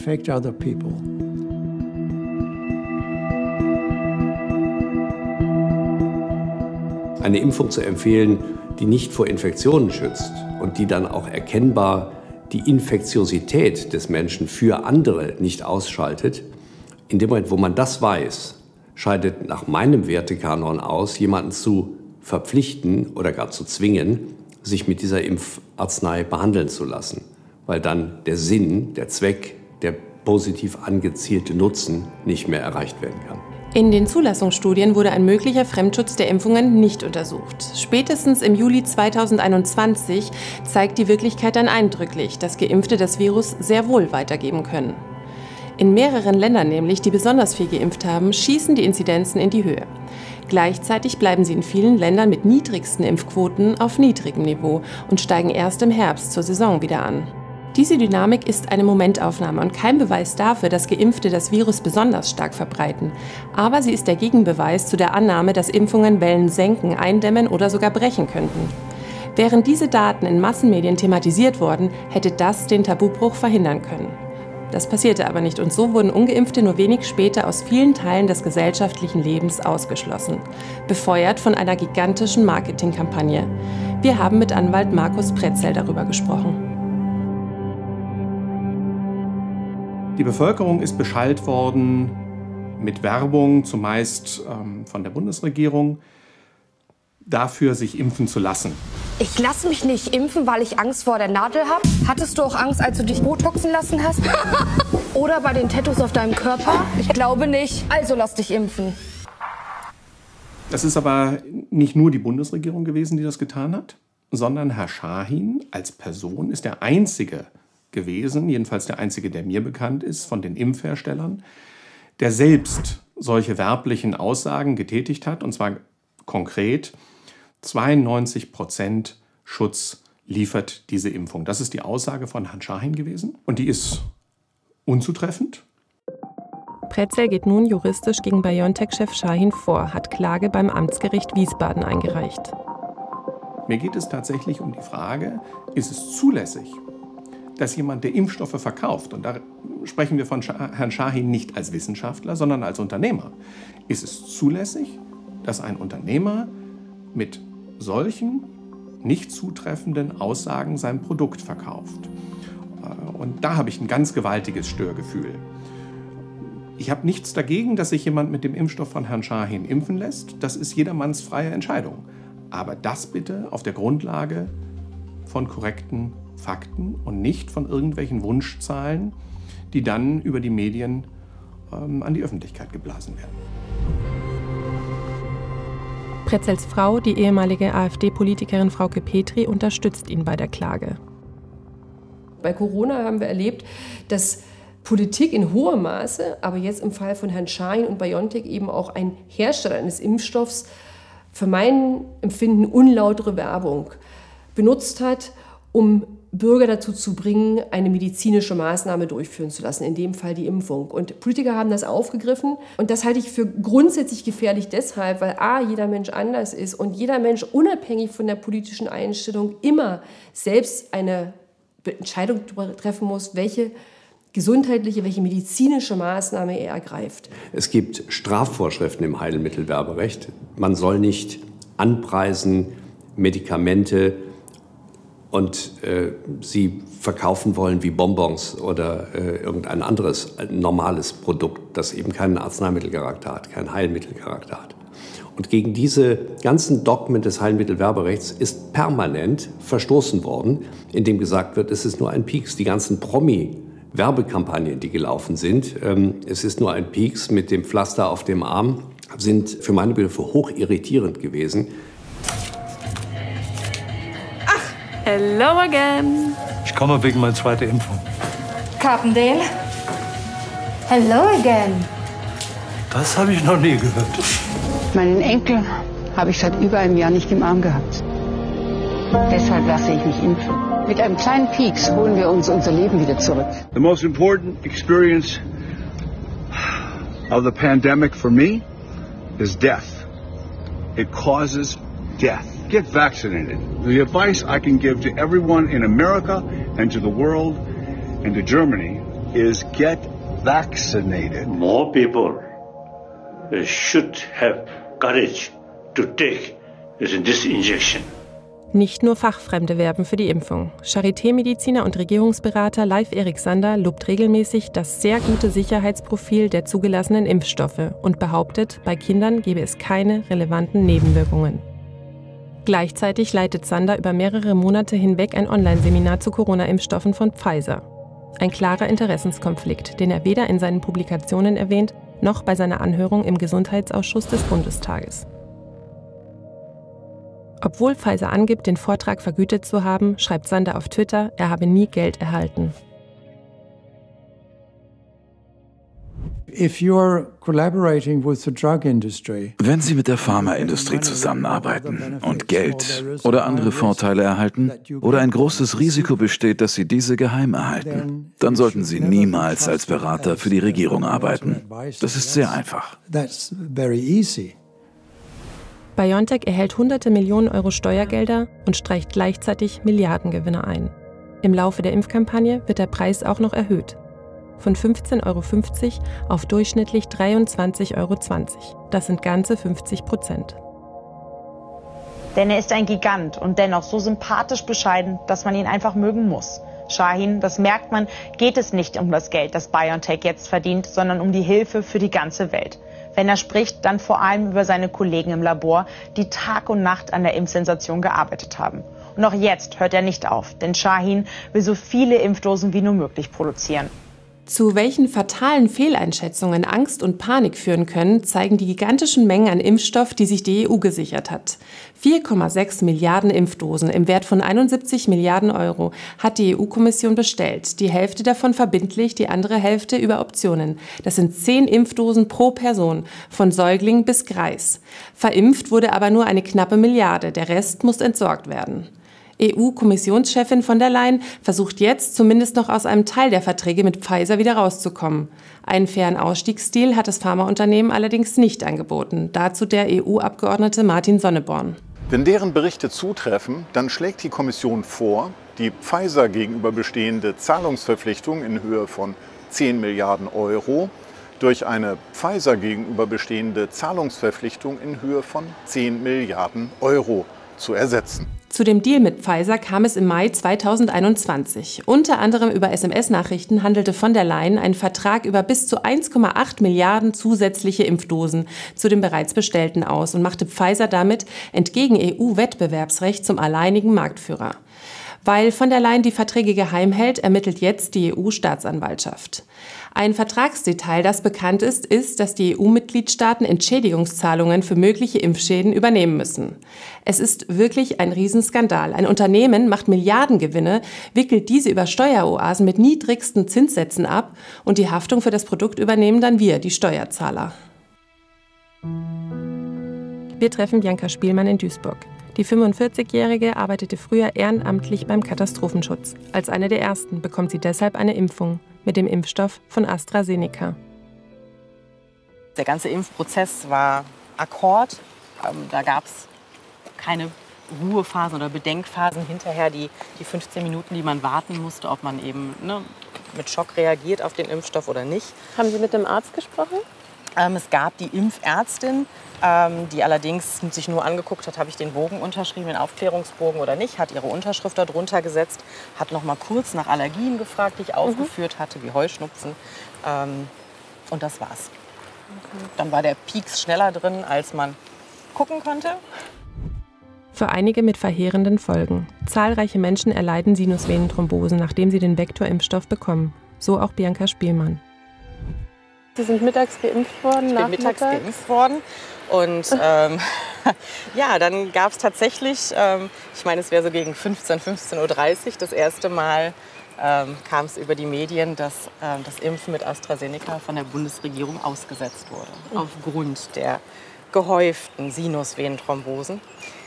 Eine Impfung zu empfehlen, die nicht vor Infektionen schützt und die dann auch erkennbar die Infektiosität des Menschen für andere nicht ausschaltet, in dem Moment, wo man das weiß, scheidet nach meinem Wertekanon aus, jemanden zu verpflichten oder gar zu zwingen, sich mit dieser Impfarznei behandeln zu lassen. Weil dann der Sinn, der Zweck der positiv angezielte Nutzen nicht mehr erreicht werden kann. In den Zulassungsstudien wurde ein möglicher Fremdschutz der Impfungen nicht untersucht. Spätestens im Juli zweitausendeinundzwanzig zeigt die Wirklichkeit dann eindrücklich, dass Geimpfte das Virus sehr wohl weitergeben können. In mehreren Ländern nämlich, die besonders viel geimpft haben, schießen die Inzidenzen in die Höhe. Gleichzeitig bleiben sie in vielen Ländern mit niedrigsten Impfquoten auf niedrigem Niveau und steigen erst im Herbst zur Saison wieder an. Diese Dynamik ist eine Momentaufnahme und kein Beweis dafür, dass Geimpfte das Virus besonders stark verbreiten. Aber sie ist der Gegenbeweis zu der Annahme, dass Impfungen Wellen senken, eindämmen oder sogar brechen könnten. Wären diese Daten in Massenmedien thematisiert worden, hätte das den Tabubruch verhindern können. Das passierte aber nicht und so wurden Ungeimpfte nur wenig später aus vielen Teilen des gesellschaftlichen Lebens ausgeschlossen. Befeuert von einer gigantischen Marketingkampagne. Wir haben mit Anwalt Markus Pretzel darüber gesprochen. Die Bevölkerung ist beschallt worden mit Werbung, zumeist ähm, von der Bundesregierung, dafür, sich impfen zu lassen. Ich lasse mich nicht impfen, weil ich Angst vor der Nadel habe. Hattest du auch Angst, als du dich botoxen lassen hast? Oder bei den Tattoos auf deinem Körper? Ich glaube nicht. Also lass dich impfen. Das ist aber nicht nur die Bundesregierung gewesen, die das getan hat, sondern Herr Şahin als Person ist der einzige gewesen, jedenfalls der einzige, der mir bekannt ist, von den Impfherstellern, der selbst solche werblichen Aussagen getätigt hat, und zwar konkret, zweiundneunzig Prozent Schutz liefert diese Impfung. Das ist die Aussage von Herrn Şahin gewesen und die ist unzutreffend. Pretzel geht nun juristisch gegen BioNTech-Chef Şahin vor, hat Klage beim Amtsgericht Wiesbaden eingereicht. Mir geht es tatsächlich um die Frage, ist es zulässig, dass jemand, der Impfstoffe verkauft, und da sprechen wir von Herrn Şahin nicht als Wissenschaftler, sondern als Unternehmer, ist es zulässig, dass ein Unternehmer mit solchen nicht zutreffenden Aussagen sein Produkt verkauft. Und da habe ich ein ganz gewaltiges Störgefühl. Ich habe nichts dagegen, dass sich jemand mit dem Impfstoff von Herrn Şahin impfen lässt. Das ist jedermanns freie Entscheidung. Aber das bitte auf der Grundlage von korrekten Fakten und nicht von irgendwelchen Wunschzahlen, die dann über die Medien ähm, an die Öffentlichkeit geblasen werden. Pretzels Frau, die ehemalige AfD-Politikerin Frauke Petri, unterstützt ihn bei der Klage. Bei Corona haben wir erlebt, dass Politik in hohem Maße, aber jetzt im Fall von Herrn Şahin und BioNTech eben auch ein Hersteller eines Impfstoffs, für mein Empfinden unlautere Werbung benutzt hat, um Bürger dazu zu bringen, eine medizinische Maßnahme durchführen zu lassen, in dem Fall die Impfung. Und Politiker haben das aufgegriffen und das halte ich für grundsätzlich gefährlich deshalb, weil a, jeder Mensch anders ist und jeder Mensch unabhängig von der politischen Einstellung immer selbst eine Entscheidung treffen muss, welche gesundheitliche, welche medizinische Maßnahme er ergreift. Es gibt Strafvorschriften im Heilmittelwerberecht. Man soll nicht anpreisen Medikamente und äh, sie verkaufen wollen wie Bonbons oder äh, irgendein anderes äh, normales Produkt, das eben keinen Arzneimittelcharakter hat, keinen Heilmittelcharakter hat. Und gegen diese ganzen Dogmen des Heilmittelwerberechts ist permanent verstoßen worden, indem gesagt wird, es ist nur ein Pieks. Die ganzen Promi-Werbekampagnen, die gelaufen sind, ähm, es ist nur ein Pieks mit dem Pflaster auf dem Arm, sind für meine Begriffe hoch irritierend gewesen. Hello again. Ich komme wegen meiner zweiten Impfung. Carpendale. Hello again. Das habe ich noch nie gehört. Meinen Enkel habe ich seit über einem Jahr nicht im Arm gehabt. Deshalb lasse ich mich impfen. Mit einem kleinen Pieks holen wir uns unser Leben wieder zurück. The most important experience of the pandemic for me is death. It causes death. Get vaccinated. The advice I can give to everyone in America and to the world and to Germany is get vaccinated. More people should have courage to take this injection. Nicht nur Fachfremde werben für die Impfung. Charité-Mediziner und Regierungsberater Leif Erik Sander lobt regelmäßig das sehr gute Sicherheitsprofil der zugelassenen Impfstoffe und behauptet, bei Kindern gebe es keine relevanten Nebenwirkungen. Gleichzeitig leitet Sander über mehrere Monate hinweg ein Online-Seminar zu Corona-Impfstoffen von Pfizer. Ein klarer Interessenskonflikt, den er weder in seinen Publikationen erwähnt, noch bei seiner Anhörung im Gesundheitsausschuss des Bundestages. Obwohl Pfizer angibt, den Vortrag vergütet zu haben, schreibt Sander auf Twitter, er habe nie Geld erhalten. Wenn Sie mit der Pharmaindustrie zusammenarbeiten und Geld oder andere Vorteile erhalten oder ein großes Risiko besteht, dass Sie diese geheim erhalten, dann sollten Sie niemals als Berater für die Regierung arbeiten. Das ist sehr einfach. BioNTech erhält hunderte Millionen Euro Steuergelder und streicht gleichzeitig Milliardengewinne ein. Im Laufe der Impfkampagne wird der Preis auch noch erhöht. Von fünfzehn Euro fünfzig auf durchschnittlich dreiundzwanzig Euro zwanzig. Das sind ganze fünfzig Prozent. Denn er ist ein Gigant und dennoch so sympathisch bescheiden, dass man ihn einfach mögen muss. Shahin, das merkt man, geht es nicht um das Geld, das BioNTech jetzt verdient, sondern um die Hilfe für die ganze Welt. Wenn er spricht, dann vor allem über seine Kollegen im Labor, die Tag und Nacht an der Impfsensation gearbeitet haben. Und auch jetzt hört er nicht auf, denn Shahin will so viele Impfdosen wie nur möglich produzieren. Zu welchen fatalen Fehleinschätzungen Angst und Panik führen können, zeigen die gigantischen Mengen an Impfstoff, die sich die E U gesichert hat. vier Komma sechs Milliarden Impfdosen im Wert von einundsiebzig Milliarden Euro hat die E U-Kommission bestellt. Die Hälfte davon verbindlich, die andere Hälfte über Optionen. Das sind zehn Impfdosen pro Person, von Säugling bis Greis. Verimpft wurde aber nur eine knappe Milliarde, der Rest muss entsorgt werden. E U-Kommissionschefin von der Leyen versucht jetzt zumindest noch aus einem Teil der Verträge mit Pfizer wieder rauszukommen. Einen fairen Ausstiegsdeal hat das Pharmaunternehmen allerdings nicht angeboten. Dazu der E U-Abgeordnete Martin Sonneborn. Wenn deren Berichte zutreffen, dann schlägt die Kommission vor, die Pfizer gegenüber bestehende Zahlungsverpflichtung in Höhe von zehn Milliarden Euro durch eine Pfizer gegenüber bestehende Zahlungsverpflichtung in Höhe von zehn Milliarden Euro zu ersetzen. Zu dem Deal mit Pfizer kam es im Mai zweitausendeinundzwanzig. Unter anderem über S M S-Nachrichten handelte von der Leyen einen Vertrag über bis zu eins Komma acht Milliarden zusätzliche Impfdosen zu den bereits bestellten aus und machte Pfizer damit entgegen E U-Wettbewerbsrecht zum alleinigen Marktführer. Weil von der Leyen die Verträge geheim hält, ermittelt jetzt die E U-Staatsanwaltschaft. Ein Vertragsdetail, das bekannt ist, ist, dass die E U-Mitgliedstaaten Entschädigungszahlungen für mögliche Impfschäden übernehmen müssen. Es ist wirklich ein Riesenskandal. Ein Unternehmen macht Milliardengewinne, wickelt diese über Steueroasen mit niedrigsten Zinssätzen ab und die Haftung für das Produkt übernehmen dann wir, die Steuerzahler. Wir treffen Bianca Spielmann in Duisburg. Die fünfundvierzigjährige arbeitete früher ehrenamtlich beim Katastrophenschutz. Als eine der ersten bekommt sie deshalb eine Impfung mit dem Impfstoff von AstraZeneca. Der ganze Impfprozess war Akkord. Da gab es keine Ruhephasen oder Bedenkphasen hinterher, die, die fünfzehn Minuten, die man warten musste, ob man eben ne, mit Schock reagiert auf den Impfstoff oder nicht. Haben Sie mit dem Arzt gesprochen? Ähm, es gab die Impfärztin, ähm, die allerdings sich nur angeguckt hat, habe ich den Bogen unterschrieben, den Aufklärungsbogen oder nicht, hat ihre Unterschrift darunter gesetzt, hat noch mal kurz nach Allergien gefragt, die ich aufgeführt hatte, wie Heuschnupfen. Ähm, und das war's. Okay. Dann war der Pieks schneller drin, als man gucken konnte. Für einige mit verheerenden Folgen. Zahlreiche Menschen erleiden Sinusvenenthrombosen, nachdem sie den Vektorimpfstoff bekommen. So auch Bianca Spielmann. Sie sind mittags geimpft worden, ich bin mittags geimpft worden. Und ähm, ja, dann gab es tatsächlich, ähm, ich meine, es wäre so gegen fünfzehn, fünfzehn Uhr dreißig, das erste Mal ähm, kam es über die Medien, dass ähm, das Impfen mit AstraZeneca von der Bundesregierung ausgesetzt wurde. Mhm. Aufgrund der gehäuften Sinusvenenthrombosen.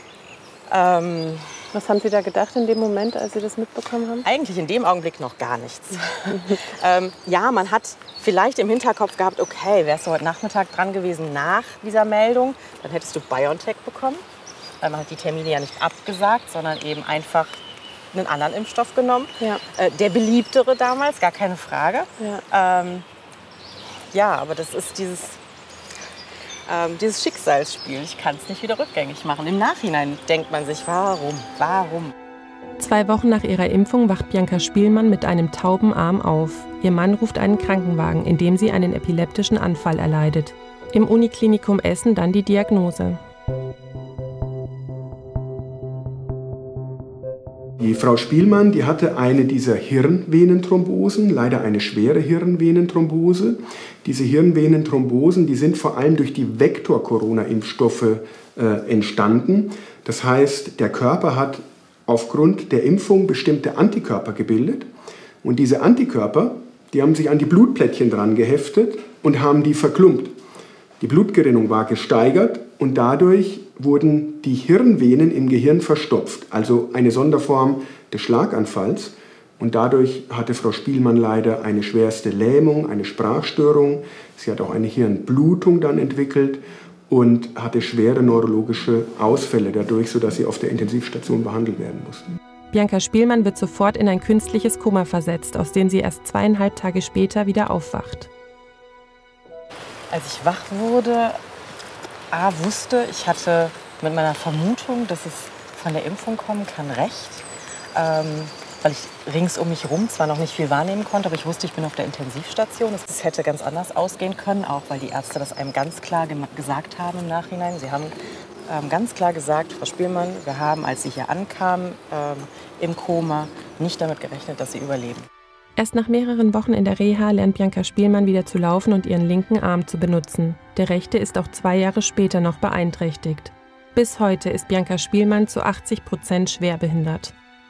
Ähm, Was haben Sie da gedacht in dem Moment, als Sie das mitbekommen haben? Eigentlich in dem Augenblick noch gar nichts. ähm, ja, man hat vielleicht im Hinterkopf gehabt, okay, wärst du heute Nachmittag dran gewesen nach dieser Meldung, dann hättest du BioNTech bekommen. Weil man hat die Termine ja nicht abgesagt, sondern eben einfach einen anderen Impfstoff genommen. Ja. Äh, der beliebtere damals, gar keine Frage. Ja, ähm, ja aber das ist dieses... Ähm, dieses Schicksalsspiel, ich kann es nicht wieder rückgängig machen. Im Nachhinein denkt man sich, warum, warum? Zwei Wochen nach ihrer Impfung wacht Bianca Spielmann mit einem tauben Arm auf. Ihr Mann ruft einen Krankenwagen, in dem sie einen epileptischen Anfall erleidet. Im Uniklinikum Essen dann die Diagnose. Die Frau Spielmann, die hatte eine dieser Hirnvenenthrombosen, leider eine schwere Hirnvenenthrombose. Diese Hirnvenenthrombosen, die sind vor allem durch die Vektor-Corona-Impfstoffe äh, entstanden. Das heißt, der Körper hat aufgrund der Impfung bestimmte Antikörper gebildet. Und diese Antikörper, die haben sich an die Blutplättchen dran geheftet und haben die verklumpt. Die Blutgerinnung war gesteigert und dadurch wurden die Hirnvenen im Gehirn verstopft, also eine Sonderform des Schlaganfalls. Und dadurch hatte Frau Spielmann leider eine schwerste Lähmung, eine Sprachstörung. Sie hat auch eine Hirnblutung dann entwickelt und hatte schwere neurologische Ausfälle dadurch, sodass sie auf der Intensivstation behandelt werden musste. Bianca Spielmann wird sofort in ein künstliches Koma versetzt, aus dem sie erst zweieinhalb Tage später wieder aufwacht. Als ich wach wurde, A, wusste, ich hatte mit meiner Vermutung, dass es von der Impfung kommen kann, recht. Ähm, weil ich rings um mich rum zwar noch nicht viel wahrnehmen konnte, aber ich wusste, ich bin auf der Intensivstation. Es hätte ganz anders ausgehen können, auch weil die Ärzte das einem ganz klar gesagt haben im Nachhinein. Sie haben ähm, ganz klar gesagt, Frau Spielmann, wir haben, als Sie hier ankamen, ähm, im Koma, nicht damit gerechnet, dass Sie überleben. Erst nach mehreren Wochen in der Reha lernt Bianca Spielmann wieder zu laufen und ihren linken Arm zu benutzen. Der rechte ist auch zwei Jahre später noch beeinträchtigt. Bis heute ist Bianca Spielmann zu achtzig Prozent schwerbehindert.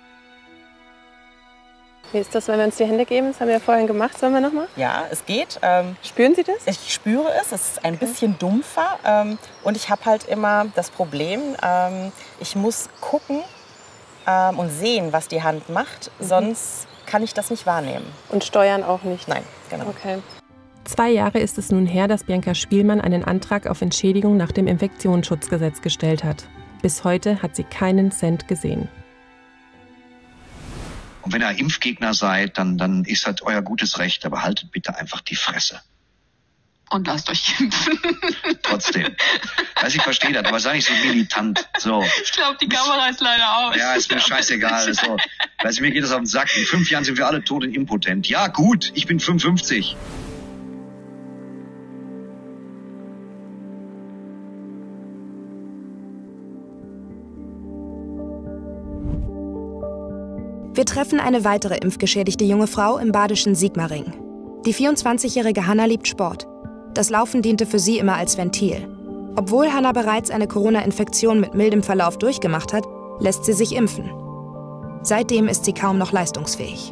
Wie ist das, wenn wir uns die Hände geben? Das haben wir ja vorhin gemacht. Sollen wir noch mal? Ja, es geht. Ähm, Spüren Sie das? Ich spüre es. Es ist ein bisschen dumpfer. Ähm, und ich habe halt immer das Problem, ähm, ich muss gucken ähm, und sehen, was die Hand macht. Mhm. Sonst kann ich das nicht wahrnehmen. Und steuern auch nicht? Nein, genau. Okay. Zwei Jahre ist es nun her, dass Bianca Spielmann einen Antrag auf Entschädigung nach dem Infektionsschutzgesetz gestellt hat. Bis heute hat sie keinen Cent gesehen. Und wenn ihr Impfgegner seid, dann, dann ist das euer gutes Recht, aber haltet bitte einfach die Fresse. Und lasst euch impfen. Trotzdem. Also ich verstehe das, aber sei nicht so militant. So. Ich glaube, die Kamera ist leider aus. Ja, ist mir scheißegal. So. Also mir geht das auf den Sack. In fünf Jahren sind wir alle tot und impotent. Ja, gut, ich bin fünfundfünfzig. Wir treffen eine weitere impfgeschädigte junge Frau im badischen Sigmaringen. Die vierundzwanzigjährige Hanna liebt Sport. Das Laufen diente für sie immer als Ventil. Obwohl Hanna bereits eine Corona-Infektion mit mildem Verlauf durchgemacht hat, lässt sie sich impfen. Seitdem ist sie kaum noch leistungsfähig.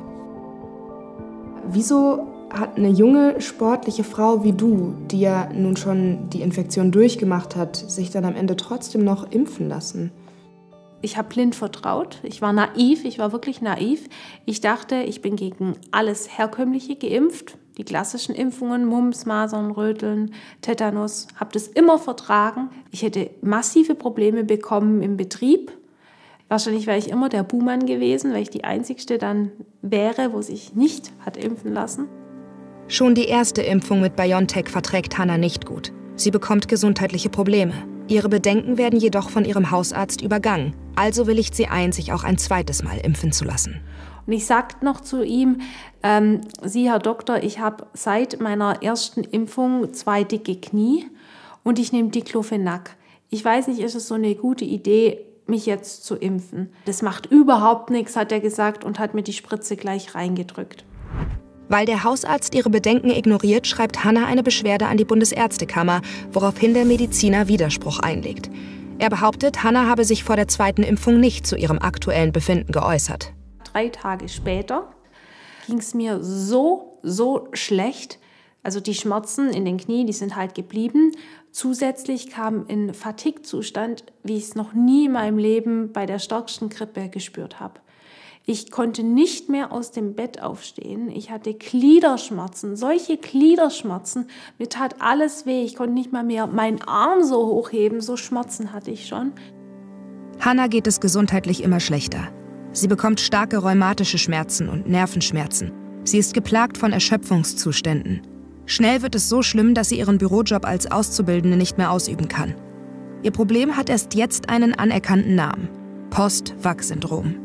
Wieso hat eine junge, sportliche Frau wie du, die ja nun schon die Infektion durchgemacht hat, sich dann am Ende trotzdem noch impfen lassen? Ich habe blind vertraut. Ich war naiv, ich war wirklich naiv. Ich dachte, ich bin gegen alles Herkömmliche geimpft. Die klassischen Impfungen, Mumps, Masern, Röteln, Tetanus, habe das immer vertragen. Ich hätte massive Probleme bekommen im Betrieb. Wahrscheinlich wäre ich immer der Buhmann gewesen, weil ich die Einzigste dann wäre, wo sich nicht hat impfen lassen. Schon die erste Impfung mit BioNTech verträgt Hanna nicht gut. Sie bekommt gesundheitliche Probleme. Ihre Bedenken werden jedoch von ihrem Hausarzt übergangen. Also willigt sie ein, sich auch ein zweites Mal impfen zu lassen. Und ich sagte noch zu ihm, ähm, Sie, Herr Doktor, ich habe seit meiner ersten Impfung zwei dicke Knie und ich nehme Diclofenac. Ich weiß nicht, ist es so eine gute Idee, mich jetzt zu impfen? Das macht überhaupt nichts, hat er gesagt und hat mir die Spritze gleich reingedrückt. Weil der Hausarzt ihre Bedenken ignoriert, schreibt Hanna eine Beschwerde an die Bundesärztekammer, woraufhin der Mediziner Widerspruch einlegt. Er behauptet, Hanna habe sich vor der zweiten Impfung nicht zu ihrem aktuellen Befinden geäußert. Drei Tage später ging es mir so, so schlecht. Also die Schmerzen in den Knien, die sind halt geblieben. Zusätzlich kam ein Fatigue-Zustand, wie ich es noch nie in meinem Leben bei der stärksten Grippe gespürt habe. Ich konnte nicht mehr aus dem Bett aufstehen. Ich hatte Gliederschmerzen, solche Gliederschmerzen. Mir tat alles weh. Ich konnte nicht mal mehr meinen Arm so hochheben. So Schmerzen hatte ich schon. Hanna geht es gesundheitlich immer schlechter. Sie bekommt starke rheumatische Schmerzen und Nervenschmerzen. Sie ist geplagt von Erschöpfungszuständen. Schnell wird es so schlimm, dass sie ihren Bürojob als Auszubildende nicht mehr ausüben kann. Ihr Problem hat erst jetzt einen anerkannten Namen: Post-Vac-Syndrom.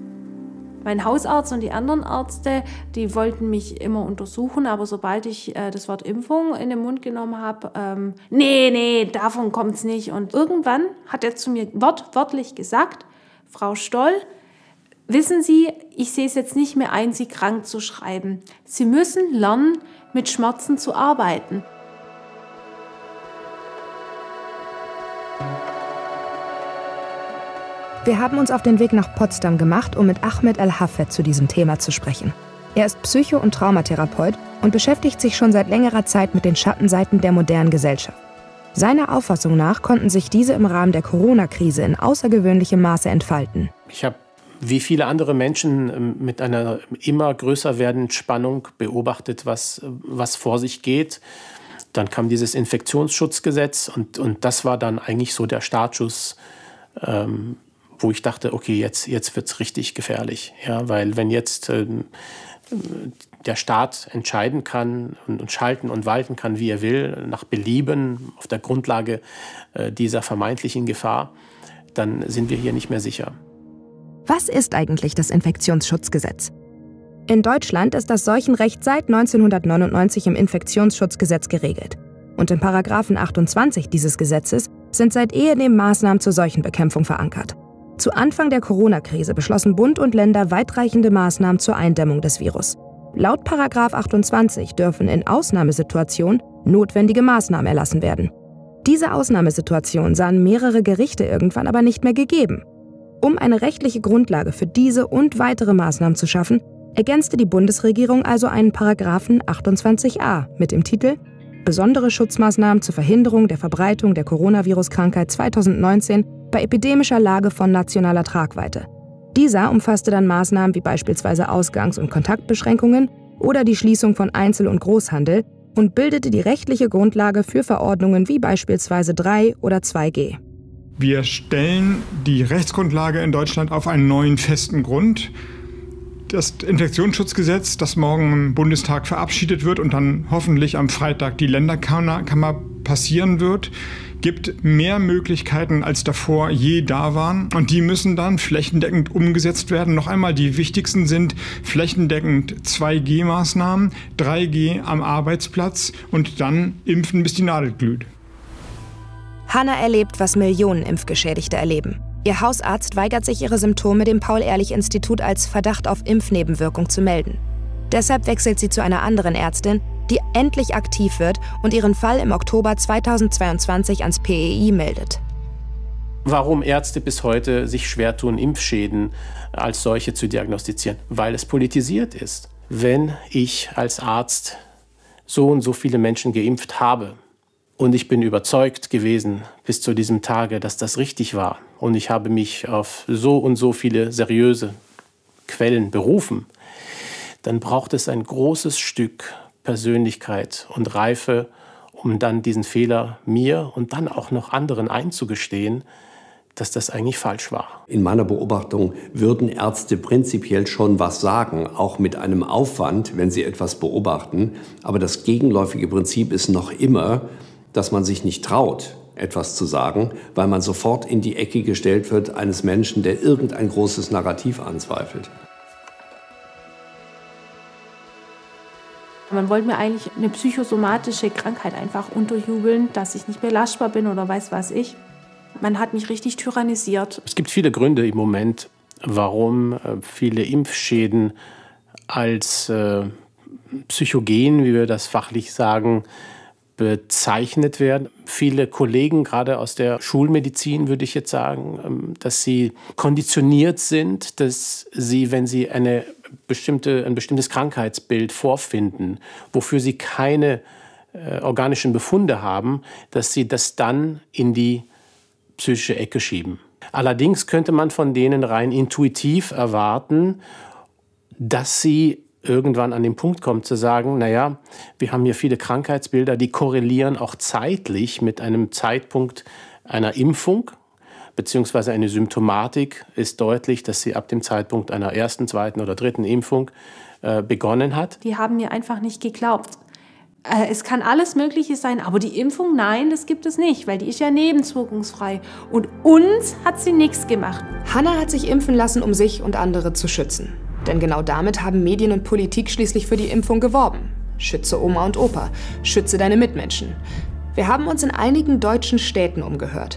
Mein Hausarzt und die anderen Ärzte, die wollten mich immer untersuchen, aber sobald ich äh, das Wort Impfung in den Mund genommen habe, ähm, nee, nee, davon kommt's nicht. Und irgendwann hat er zu mir wortwörtlich gesagt, Frau Stoll, Wissen Sie, ich sehe es jetzt nicht mehr ein, Sie krank zu schreiben. Sie müssen lernen, mit Schmerzen zu arbeiten. Wir haben uns auf den Weg nach Potsdam gemacht, um mit Ahmed El-Hafed zu diesem Thema zu sprechen. Er ist Psycho- und Traumatherapeut und beschäftigt sich schon seit längerer Zeit mit den Schattenseiten der modernen Gesellschaft. Seiner Auffassung nach konnten sich diese im Rahmen der Corona-Krise in außergewöhnlichem Maße entfalten. Ich habe wie viele andere Menschen mit einer immer größer werdenden Spannung beobachtet, was, was vor sich geht. Dann kam dieses Infektionsschutzgesetz und, und das war dann eigentlich so der Startschuss, ähm, wo ich dachte, okay, jetzt, jetzt wird es richtig gefährlich. Ja, weil wenn jetzt ähm, der Staat entscheiden kann und, und schalten und walten kann, wie er will, nach Belieben, auf der Grundlage äh, dieser vermeintlichen Gefahr, dann sind wir hier nicht mehr sicher. Was ist eigentlich das Infektionsschutzgesetz? In Deutschland ist das Seuchenrecht seit neunzehnhundertneunundneunzig im Infektionsschutzgesetz geregelt. Und in Paragraphen achtundzwanzig dieses Gesetzes sind seit ehedem Maßnahmen zur Seuchenbekämpfung verankert. Zu Anfang der Corona-Krise beschlossen Bund und Länder weitreichende Maßnahmen zur Eindämmung des Virus. Laut Paragraph achtundzwanzig dürfen in Ausnahmesituationen notwendige Maßnahmen erlassen werden. Diese Ausnahmesituation sahen mehrere Gerichte irgendwann aber nicht mehr gegeben. Um eine rechtliche Grundlage für diese und weitere Maßnahmen zu schaffen, ergänzte die Bundesregierung also einen Paragraphen achtundzwanzig a mit dem Titel Besondere Schutzmaßnahmen zur Verhinderung der Verbreitung der Coronavirus-Krankheit zweitausendneunzehn bei epidemischer Lage von nationaler Tragweite. Dieser umfasste dann Maßnahmen wie beispielsweise Ausgangs- und Kontaktbeschränkungen oder die Schließung von Einzel- und Großhandel und bildete die rechtliche Grundlage für Verordnungen wie beispielsweise drei oder zwei G. Wir stellen die Rechtsgrundlage in Deutschland auf einen neuen festen Grund. Das Infektionsschutzgesetz, das morgen im Bundestag verabschiedet wird und dann hoffentlich am Freitag die Länderkammer passieren wird, gibt mehr Möglichkeiten, als davor je da waren. Und die müssen dann flächendeckend umgesetzt werden. Noch einmal, die wichtigsten sind flächendeckend zwei G Maßnahmen, drei G am Arbeitsplatz und dann impfen, bis die Nadel glüht. Hanna erlebt, was Millionen Impfgeschädigte erleben. Ihr Hausarzt weigert sich, ihre Symptome dem Paul-Ehrlich-Institut als Verdacht auf Impfnebenwirkung zu melden. Deshalb wechselt sie zu einer anderen Ärztin, die endlich aktiv wird und ihren Fall im Oktober zweitausendzweiundzwanzig ans P E I meldet. Warum Ärzte bis heute sich schwer tun, Impfschäden als solche zu diagnostizieren? Weil es politisiert ist. Wenn ich als Arzt so und so viele Menschen geimpft habe, und ich bin überzeugt gewesen bis zu diesem Tage, dass das richtig war. Und ich habe mich auf so und so viele seriöse Quellen berufen. Dann braucht es ein großes Stück Persönlichkeit und Reife, um dann diesen Fehler mir und dann auch noch anderen einzugestehen, dass das eigentlich falsch war. In meiner Beobachtung würden Ärzte prinzipiell schon was sagen, auch mit einem Aufwand, wenn sie etwas beobachten. Aber das gegenläufige Prinzip ist noch immer, dass man sich nicht traut, etwas zu sagen, weil man sofort in die Ecke gestellt wird eines Menschen, der irgendein großes Narrativ anzweifelt. Man wollte mir eigentlich eine psychosomatische Krankheit einfach unterjubeln, dass ich nicht belastbar bin oder weiß was ich. Man hat mich richtig tyrannisiert. Es gibt viele Gründe im Moment, warum viele Impfschäden als äh, psychogen, wie wir das fachlich sagen, bezeichnet werden. Viele Kollegen, gerade aus der Schulmedizin, würde ich jetzt sagen, dass sie konditioniert sind, dass sie, wenn sie eine bestimmte, ein bestimmtes Krankheitsbild vorfinden, wofür sie keine äh, organischen Befunde haben, dass sie das dann in die psychische Ecke schieben. Allerdings könnte man von denen rein intuitiv erwarten, dass sie irgendwann an den Punkt kommt zu sagen, naja, wir haben hier viele Krankheitsbilder, die korrelieren auch zeitlich mit einem Zeitpunkt einer Impfung, beziehungsweise eine Symptomatik ist deutlich, dass sie ab dem Zeitpunkt einer ersten, zweiten oder dritten Impfung äh, begonnen hat. Die haben mir einfach nicht geglaubt. Äh, es kann alles Mögliche sein, aber die Impfung, nein, das gibt es nicht, weil die ist ja nebenwirkungsfrei. Und uns hat sie nichts gemacht. Hanna hat sich impfen lassen, um sich und andere zu schützen. Denn genau damit haben Medien und Politik schließlich für die Impfung geworben. Schütze Oma und Opa, schütze deine Mitmenschen. Wir haben uns in einigen deutschen Städten umgehört.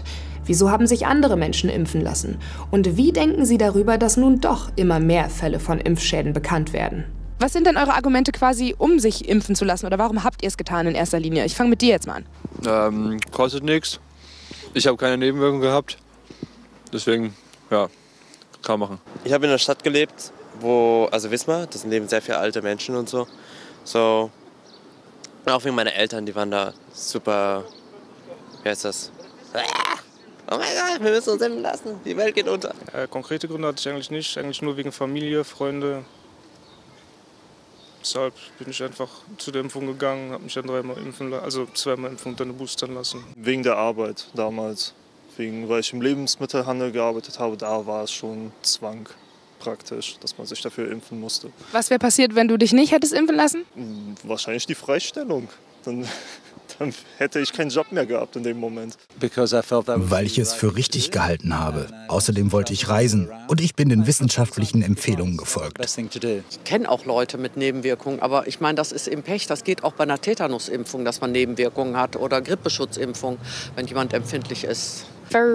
Wieso haben sich andere Menschen impfen lassen? Und wie denken Sie darüber, dass nun doch immer mehr Fälle von Impfschäden bekannt werden? Was sind denn eure Argumente quasi, um sich impfen zu lassen? Oder warum habt ihr es getan in erster Linie? Ich fange mit dir jetzt mal an. Ähm, kostet nichts. Ich habe keine Nebenwirkungen gehabt. Deswegen, ja, kann man machen. Ich habe in einer Stadt gelebt, wo, also Wismar, das leben sehr viele alte Menschen und so. So, auch wegen meiner Eltern, die waren da super, wie heißt das? Oh mein Gott, wir müssen uns impfen lassen, die Welt geht unter. Äh, konkrete Gründe hatte ich eigentlich nicht, eigentlich nur wegen Familie, Freunde. Deshalb bin ich einfach zu der Impfung gegangen, habe mich dann dreimal impfen lassen, also zweimal impfen und dann boostern lassen. Wegen der Arbeit damals, wegen, weil ich im Lebensmittelhandel gearbeitet habe, da war es schon Zwang praktisch, dass man sich dafür impfen musste. Was wäre passiert, wenn du dich nicht hättest impfen lassen? Wahrscheinlich die Freistellung. Dann, dann hätte ich keinen Job mehr gehabt in dem Moment. Weil ich es für richtig gehalten habe. Außerdem wollte ich reisen und ich bin den wissenschaftlichen Empfehlungen gefolgt. Ich kenne auch Leute mit Nebenwirkungen, aber ich meine, das ist im Pech. Das geht auch bei einer Tetanusimpfung, dass man Nebenwirkungen hat oder Grippeschutzimpfung, wenn jemand empfindlich ist.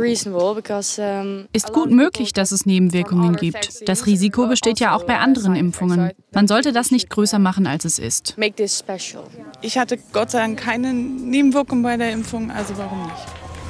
Ist gut möglich, dass es Nebenwirkungen gibt. Das Risiko besteht ja auch bei anderen Impfungen. Man sollte das nicht größer machen, als es ist. Ich hatte Gott sei Dank keine Nebenwirkungen bei der Impfung, also warum nicht?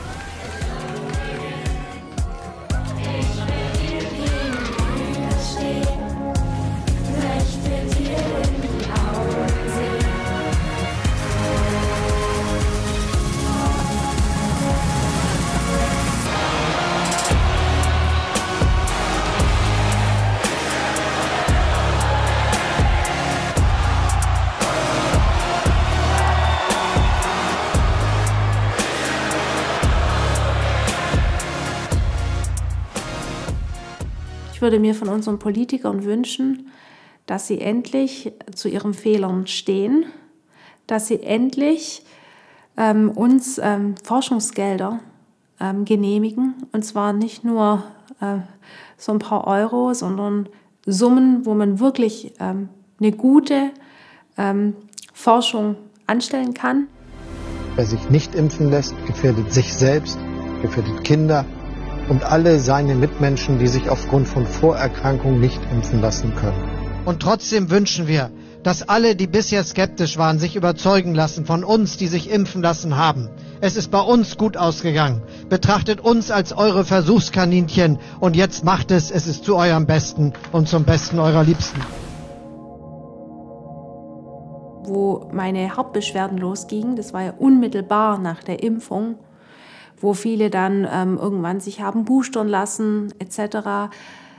Ich würde mir von unseren Politikern wünschen, dass sie endlich zu ihren Fehlern stehen, dass sie endlich ähm, uns ähm, Forschungsgelder ähm, genehmigen. Und zwar nicht nur äh, so ein paar Euro, sondern Summen, wo man wirklich ähm, eine gute ähm, Forschung anstellen kann. Wer sich nicht impfen lässt, gefährdet sich selbst, gefährdet Kinder und alle seine Mitmenschen, die sich aufgrund von Vorerkrankungen nicht impfen lassen können. Und trotzdem wünschen wir, dass alle, die bisher skeptisch waren, sich überzeugen lassen von uns, die sich impfen lassen haben. Es ist bei uns gut ausgegangen. Betrachtet uns als eure Versuchskaninchen und jetzt macht es, es ist zu eurem Besten und zum Besten eurer Liebsten. Wo meine Hauptbeschwerden losgingen, das war ja unmittelbar nach der Impfung, wo viele dann ähm, irgendwann sich haben boostern lassen et cetera.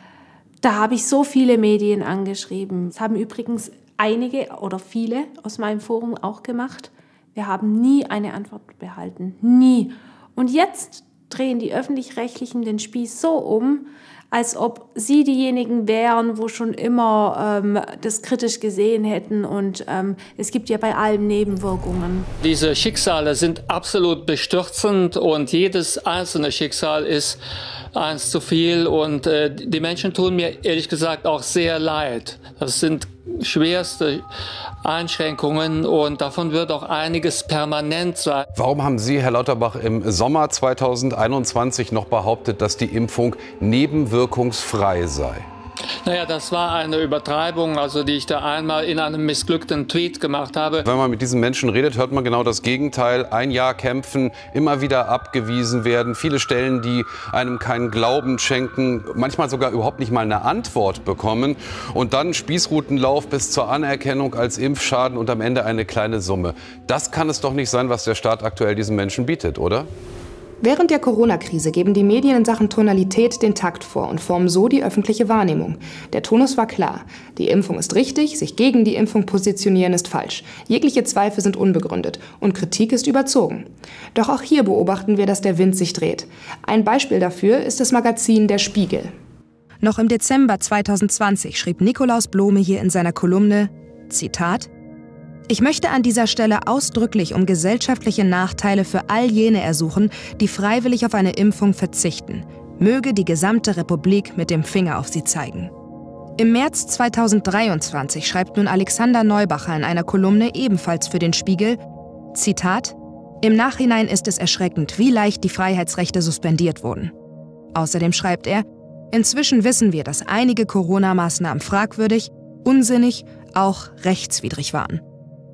Da habe ich so viele Medien angeschrieben. Das haben übrigens einige oder viele aus meinem Forum auch gemacht. Wir haben nie eine Antwort behalten, nie. Und jetzt drehen die Öffentlich-Rechtlichen den Spieß so um, als ob sie diejenigen wären, wo schon immer ähm, das kritisch gesehen hätten. Und ähm, es gibt ja bei allem Nebenwirkungen. Diese Schicksale sind absolut bestürzend und jedes einzelne Schicksal ist eins zu viel. Und äh, die Menschen tun mir ehrlich gesagt auch sehr leid. Das sind schwerste Einschränkungen und davon wird auch einiges permanent sein. Warum haben Sie, Herr Lauterbach, im Sommer zweitausendeinundzwanzig noch behauptet, dass die Impfung nebenwirkungsfrei sei? Naja, das war eine Übertreibung, also die ich da einmal in einem missglückten Tweet gemacht habe. Wenn man mit diesen Menschen redet, hört man genau das Gegenteil. Ein Jahr kämpfen, immer wieder abgewiesen werden. Viele Stellen, die einem keinen Glauben schenken, manchmal sogar überhaupt nicht mal eine Antwort bekommen. Und dann Spießrutenlauf bis zur Anerkennung als Impfschaden und am Ende eine kleine Summe. Das kann es doch nicht sein, was der Staat aktuell diesen Menschen bietet, oder? Während der Corona-Krise geben die Medien in Sachen Tonalität den Takt vor und formen so die öffentliche Wahrnehmung. Der Tonus war klar. Die Impfung ist richtig, sich gegen die Impfung positionieren ist falsch. Jegliche Zweifel sind unbegründet und Kritik ist überzogen. Doch auch hier beobachten wir, dass der Wind sich dreht. Ein Beispiel dafür ist das Magazin Der Spiegel. Noch im Dezember zweitausendzwanzig schrieb Nikolaus Blome hier in seiner Kolumne, Zitat: Ich möchte an dieser Stelle ausdrücklich um gesellschaftliche Nachteile für all jene ersuchen, die freiwillig auf eine Impfung verzichten. Möge die gesamte Republik mit dem Finger auf sie zeigen. Im März zweitausenddreiundzwanzig schreibt nun Alexander Neubacher in einer Kolumne ebenfalls für den Spiegel, Zitat: Im Nachhinein ist es erschreckend, wie leicht die Freiheitsrechte suspendiert wurden. Außerdem schreibt er, inzwischen wissen wir, dass einige Corona-Maßnahmen fragwürdig, unsinnig, auch rechtswidrig waren.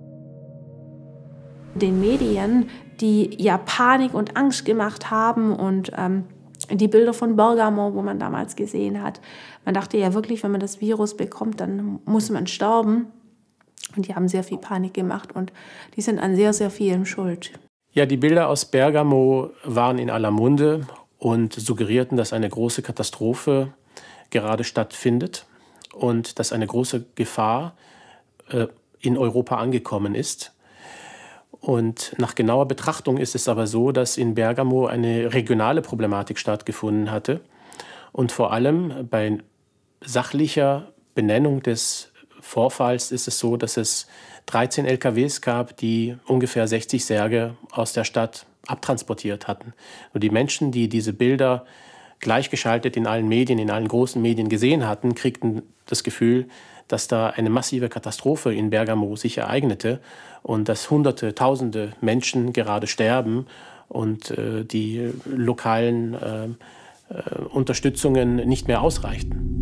Den Medien, die ja Panik und Angst gemacht haben und ähm, die Bilder von Bergamo, wo man damals gesehen hat, man dachte ja wirklich, wenn man das Virus bekommt, dann muss man sterben. Und die haben sehr viel Panik gemacht und die sind an sehr, sehr vielem schuld. Ja, die Bilder aus Bergamo waren in aller Munde und suggerierten, dass eine große Katastrophe gerade stattfindet und dass eine große Gefahr äh, in Europa angekommen ist. Und nach genauer Betrachtung ist es aber so, dass in Bergamo eine regionale Problematik stattgefunden hatte. Und vor allem bei sachlicher Benennung des Vorfalls ist es so, dass es dreizehn L K Ws gab, die ungefähr sechzig Särge aus der Stadt abtransportiert hatten. Und die Menschen, die diese Bilder gleichgeschaltet in allen Medien, in allen großen Medien gesehen hatten, kriegten das Gefühl, dass da eine massive Katastrophe in Bergamo sich ereignete und dass Hunderte, Tausende Menschen gerade sterben und äh, die lokalen äh, äh, Unterstützungen nicht mehr ausreichten.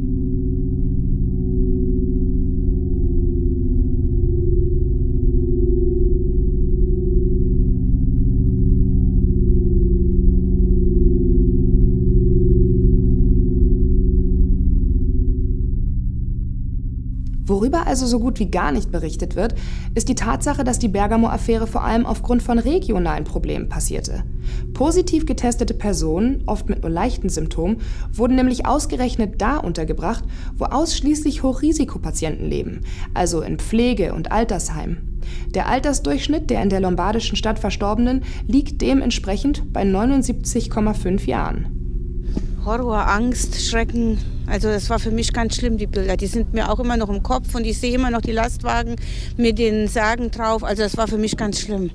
Worüber also so gut wie gar nicht berichtet wird, ist die Tatsache, dass die Bergamo-Affäre vor allem aufgrund von regionalen Problemen passierte. Positiv getestete Personen, oft mit nur leichten Symptomen, wurden nämlich ausgerechnet da untergebracht, wo ausschließlich Hochrisikopatienten leben, also in Pflege- und Altersheimen. Der Altersdurchschnitt der in der lombardischen Stadt Verstorbenen liegt dementsprechend bei neunundsiebzig Komma fünf Jahren. Horror, Angst, Schrecken. Also das war für mich ganz schlimm, die Bilder. Die sind mir auch immer noch im Kopf und ich sehe immer noch die Lastwagen mit den Särgen drauf. Also das war für mich ganz schlimm.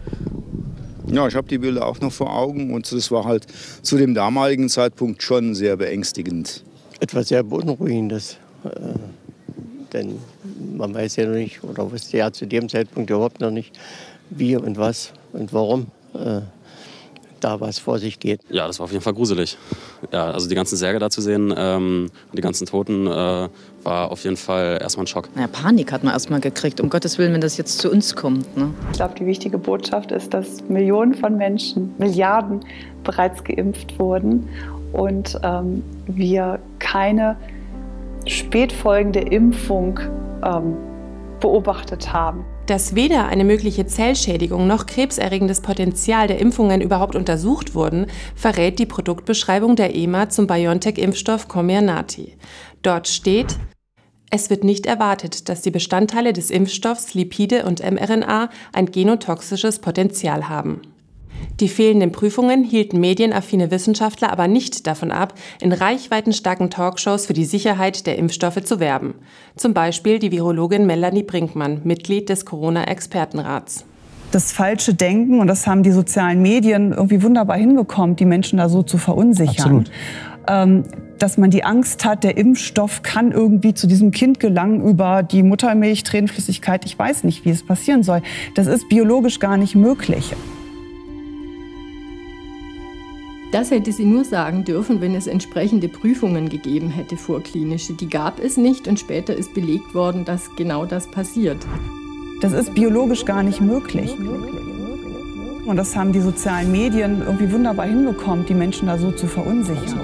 Ja, ich habe die Bilder auch noch vor Augen und das war halt zu dem damaligen Zeitpunkt schon sehr beängstigend. Etwas sehr Beunruhigendes. Äh, denn man weiß ja noch nicht, oder wusste ja zu dem Zeitpunkt überhaupt noch nicht, wie und was und warum äh, da was vor sich geht. Ja, das war auf jeden Fall gruselig. Ja, also die ganzen Särge da zu sehen, ähm, die ganzen Toten, äh, war auf jeden Fall erstmal ein Schock. Ja, Panik hat man erstmal gekriegt, um Gottes Willen, wenn das jetzt zu uns kommt. Ne? Ich glaube, die wichtige Botschaft ist, dass Millionen von Menschen, Milliarden bereits geimpft wurden und ähm, wir keine spätfolgende Impfung ähm, beobachtet haben. Dass weder eine mögliche Zellschädigung noch krebserregendes Potenzial der Impfungen überhaupt untersucht wurden, verrät die Produktbeschreibung der E M A zum BioNTech-Impfstoff Comirnaty. Dort steht: Es wird nicht erwartet, dass die Bestandteile des Impfstoffs, Lipide und mRNA ein genotoxisches Potenzial haben. Die fehlenden Prüfungen hielten medienaffine Wissenschaftler aber nicht davon ab, in reichweitenstarken Talkshows für die Sicherheit der Impfstoffe zu werben. Zum Beispiel die Virologin Melanie Brinkmann, Mitglied des Corona-Expertenrats. Das falsche Denken, und das haben die sozialen Medien irgendwie wunderbar hinbekommen, die Menschen da so zu verunsichern. Ähm, dass man die Angst hat, der Impfstoff kann irgendwie zu diesem Kind gelangen über die Muttermilch, Tränenflüssigkeit. Ich weiß nicht, wie es passieren soll. Das ist biologisch gar nicht möglich. Das hätte sie nur sagen dürfen, wenn es entsprechende Prüfungen gegeben hätte, vorklinische. Die gab es nicht und später ist belegt worden, dass genau das passiert. Das ist biologisch gar nicht möglich. Und das haben die sozialen Medien irgendwie wunderbar hinbekommen, die Menschen da so zu verunsichern.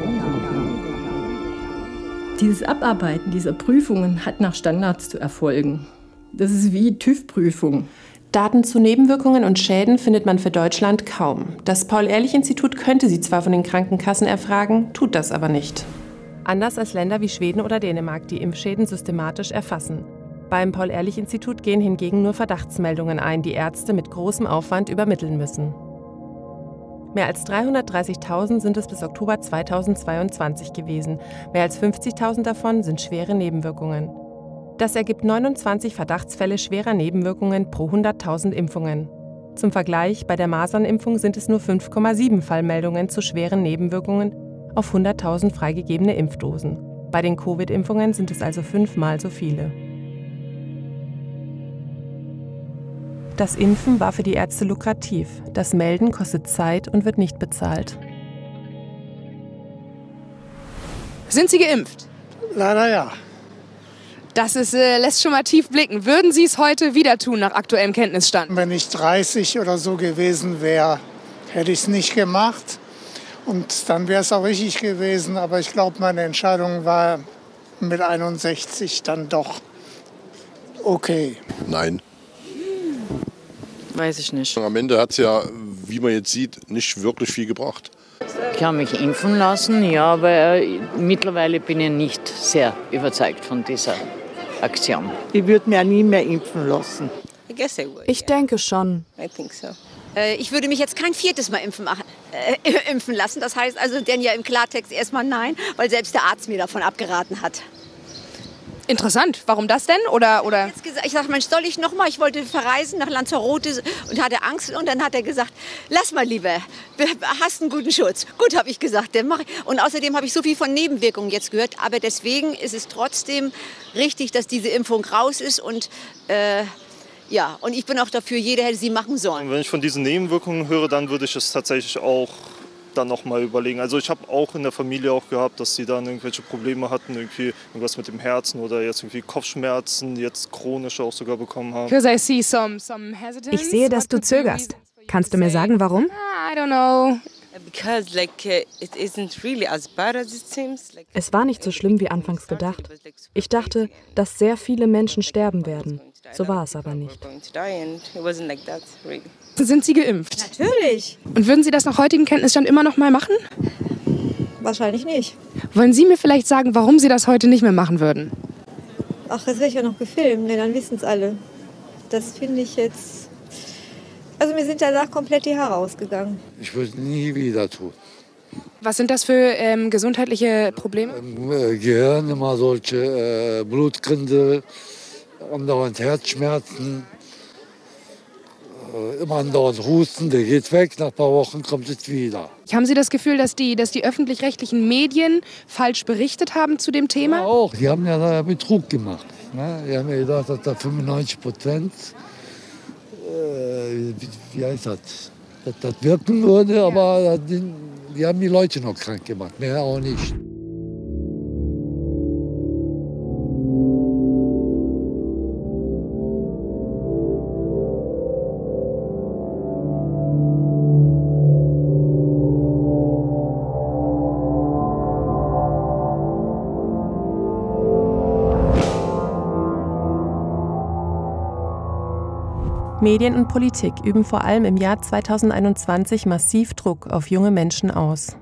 Dieses Abarbeiten dieser Prüfungen hat nach Standards zu erfolgen. Das ist wie TÜV-Prüfung. Daten zu Nebenwirkungen und Schäden findet man für Deutschland kaum. Das Paul-Ehrlich-Institut könnte sie zwar von den Krankenkassen erfragen, tut das aber nicht. Anders als Länder wie Schweden oder Dänemark, die Impfschäden systematisch erfassen. Beim Paul-Ehrlich-Institut gehen hingegen nur Verdachtsmeldungen ein, die Ärzte mit großem Aufwand übermitteln müssen. Mehr als dreihundertdreißigtausend sind es bis Oktober zweitausendzweiundzwanzig gewesen. Mehr als fünfzigtausend davon sind schwere Nebenwirkungen. Das ergibt neunundzwanzig Verdachtsfälle schwerer Nebenwirkungen pro hunderttausend Impfungen. Zum Vergleich, bei der Masernimpfung sind es nur fünf Komma sieben Fallmeldungen zu schweren Nebenwirkungen auf hunderttausend freigegebene Impfdosen. Bei den Covid-Impfungen sind es also fünfmal so viele. Das Impfen war für die Ärzte lukrativ. Das Melden kostet Zeit und wird nicht bezahlt. Sind Sie geimpft? Leider ja. Das ist, äh, lässt schon mal tief blicken. Würden Sie es heute wieder tun, nach aktuellem Kenntnisstand? Wenn ich dreißig oder so gewesen wäre, hätte ich es nicht gemacht. Und dann wäre es auch richtig gewesen. Aber ich glaube, meine Entscheidung war mit einundsechzig dann doch okay. Nein. Weiß ich nicht. Am Ende hat es ja, wie man jetzt sieht, nicht wirklich viel gebracht. Ich habe mich impfen lassen, ja, aber mittlerweile bin ich nicht sehr überzeugt von dieser Aktion. Ich würde mir nie mehr impfen lassen. Ich denke schon. Ich würde mich jetzt kein viertes Mal impfen, machen, äh, impfen lassen. Das heißt also denn ja im Klartext erstmal nein, weil selbst der Arzt mir davon abgeraten hat. Interessant. Warum das denn? Oder, oder? Ich, gesagt, ich sagte, Mensch, soll ich noch mal? Ich wollte verreisen nach Lanzarote und hatte Angst. Und dann hat er gesagt, lass mal lieber, hast einen guten Schutz. Gut, habe ich gesagt, dann mach ich. Und außerdem habe ich so viel von Nebenwirkungen jetzt gehört. Aber deswegen ist es trotzdem richtig, dass diese Impfung raus ist. Und äh, ja, und ich bin auch dafür, jeder hätte sie machen sollen. Und wenn ich von diesen Nebenwirkungen höre, dann würde ich es tatsächlich auch dann noch mal überlegen. Also ich habe auch in der Familie auch gehabt, dass sie dann irgendwelche Probleme hatten, irgendwie irgendwas mit dem Herzen oder jetzt irgendwie Kopfschmerzen, jetzt chronische auch sogar bekommen haben. Ich sehe, dass du zögerst. Kannst du mir sagen, warum? I don't know. Es war nicht so schlimm wie anfangs gedacht. Ich dachte, dass sehr viele Menschen sterben werden. So war es aber nicht. Sind Sie geimpft? Natürlich. Und würden Sie das nach heutigem Kenntnisstand immer noch mal machen? Wahrscheinlich nicht. Wollen Sie mir vielleicht sagen, warum Sie das heute nicht mehr machen würden? Ach, das wird ja noch gefilmt, denn dann wissen es alle. Das finde ich jetzt... Also mir sind danach komplett die Haare ausgegangen. Ich würde es nie wieder tun. Was sind das für ähm, gesundheitliche Probleme? Im äh, Gehirn immer solche äh, Blutgrindel, andauernd Herzschmerzen, äh, immer andauernd Husten, der geht weg, nach ein paar Wochen kommt es wieder. Haben Sie das Gefühl, dass die, dass die öffentlich-rechtlichen Medien falsch berichtet haben zu dem Thema? Ja, auch, die haben ja da Betrug gemacht. Ne? Die haben ja gedacht, dass da fünfundneunzig Prozent, äh, wie, wie heißt das, dass das wirken würde, ja. Aber die, die haben die Leute noch krank gemacht, mehr auch nicht. Medien und Politik üben vor allem im Jahr zweitausendeinundzwanzig massiv Druck auf junge Menschen aus.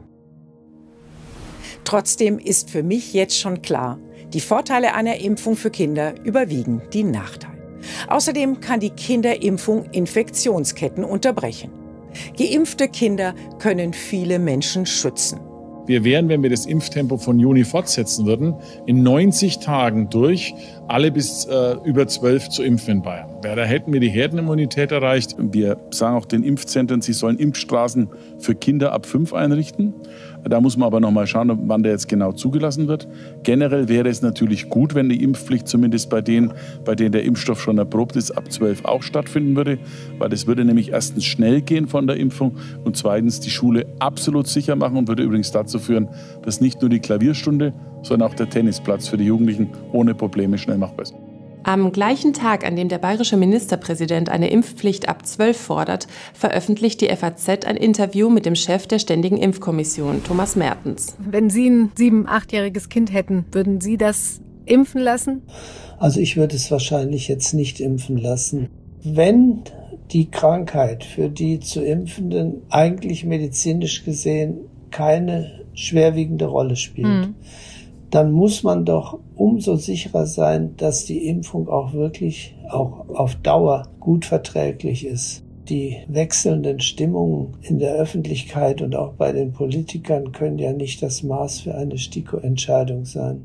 Trotzdem ist für mich jetzt schon klar, die Vorteile einer Impfung für Kinder überwiegen die Nachteile. Außerdem kann die Kinderimpfung Infektionsketten unterbrechen. Geimpfte Kinder können viele Menschen schützen. Wir wären, wenn wir das Impftempo von Juni fortsetzen würden, in neunzig Tagen durch, alle bis äh, über zwölf zu impfen in Bayern. Da hätten wir die Herdenimmunität erreicht. Wir sagen auch den Impfzentren, sie sollen Impfstraßen für Kinder ab fünf einrichten. Da muss man aber noch mal schauen, wann der jetzt genau zugelassen wird. Generell wäre es natürlich gut, wenn die Impfpflicht zumindest bei denen, bei denen der Impfstoff schon erprobt ist, ab zwölf auch stattfinden würde. Weil das würde nämlich erstens schnell gehen von der Impfung und zweitens die Schule absolut sicher machen und würde übrigens dazu führen, dass nicht nur die Klavierstunde, sondern auch der Tennisplatz für die Jugendlichen ohne Probleme schnell machbar ist. Am gleichen Tag, an dem der bayerische Ministerpräsident eine Impfpflicht ab zwölf fordert, veröffentlicht die F A Z ein Interview mit dem Chef der Ständigen Impfkommission, Thomas Mertens. Wenn Sie ein sieben-, achtjähriges Kind hätten, würden Sie das impfen lassen? Also ich würde es wahrscheinlich jetzt nicht impfen lassen. Wenn die Krankheit für die zu Impfenden eigentlich medizinisch gesehen keine schwerwiegende Rolle spielt, hm. dann muss man doch umso sicherer sein, dass die Impfung auch wirklich auch auf Dauer gut verträglich ist. Die wechselnden Stimmungen in der Öffentlichkeit und auch bei den Politikern können ja nicht das Maß für eine STIKO-Entscheidung sein.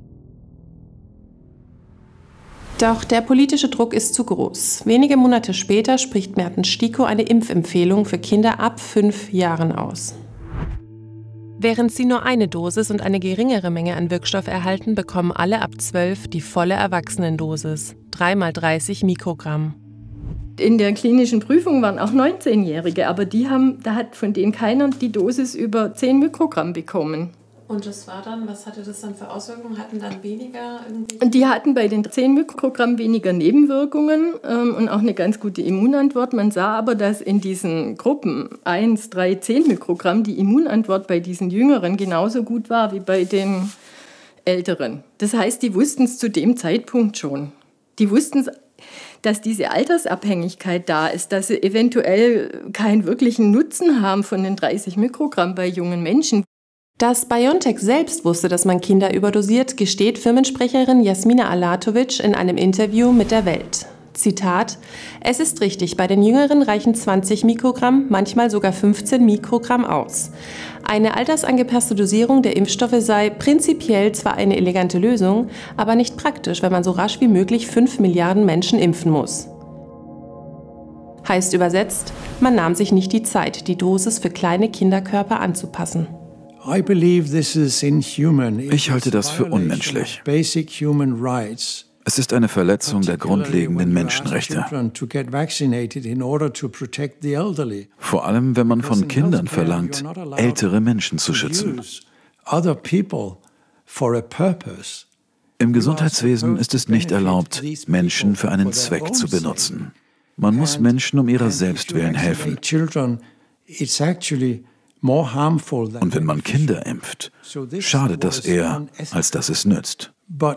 Doch der politische Druck ist zu groß. Wenige Monate später spricht Mertens STIKO eine Impfempfehlung für Kinder ab fünf Jahren aus. Während sie nur eine Dosis und eine geringere Menge an Wirkstoff erhalten, bekommen alle ab zwölf die volle Erwachsenendosis, drei mal dreißig Mikrogramm. In der klinischen Prüfung waren auch neunzehnjährige, aber die haben, da hat von denen keiner die Dosis über zehn Mikrogramm bekommen. Und das war dann, was hatte das dann für Auswirkungen? Hatten dann weniger irgendwie? Und die hatten bei den zehn Mikrogramm weniger Nebenwirkungen ähm, und auch eine ganz gute Immunantwort. Man sah aber, dass in diesen Gruppen eins, drei, zehn Mikrogramm die Immunantwort bei diesen Jüngeren genauso gut war wie bei den Älteren. Das heißt, die wussten es zu dem Zeitpunkt schon. Die wussten es, dass diese Altersabhängigkeit da ist, dass sie eventuell keinen wirklichen Nutzen haben von den dreißig Mikrogramm bei jungen Menschen. Dass BioNTech selbst wusste, dass man Kinder überdosiert, gesteht Firmensprecherin Jasmina Alatovic in einem Interview mit der Welt. Zitat: Es ist richtig, bei den Jüngeren reichen zwanzig Mikrogramm, manchmal sogar fünfzehn Mikrogramm aus. Eine altersangepasste Dosierung der Impfstoffe sei prinzipiell zwar eine elegante Lösung, aber nicht praktisch, wenn man so rasch wie möglich fünf Milliarden Menschen impfen muss. Heißt übersetzt, man nahm sich nicht die Zeit, die Dosis für kleine Kinderkörper anzupassen. Ich halte das für unmenschlich. Es ist eine Verletzung der grundlegenden Menschenrechte. Vor allem, wenn man von Kindern verlangt, ältere Menschen zu schützen. Im Gesundheitswesen ist es nicht erlaubt, Menschen für einen Zweck zu benutzen. Man muss Menschen um ihrer selbst willen helfen. Und wenn man Kinder impft, schadet das eher, als dass es nützt.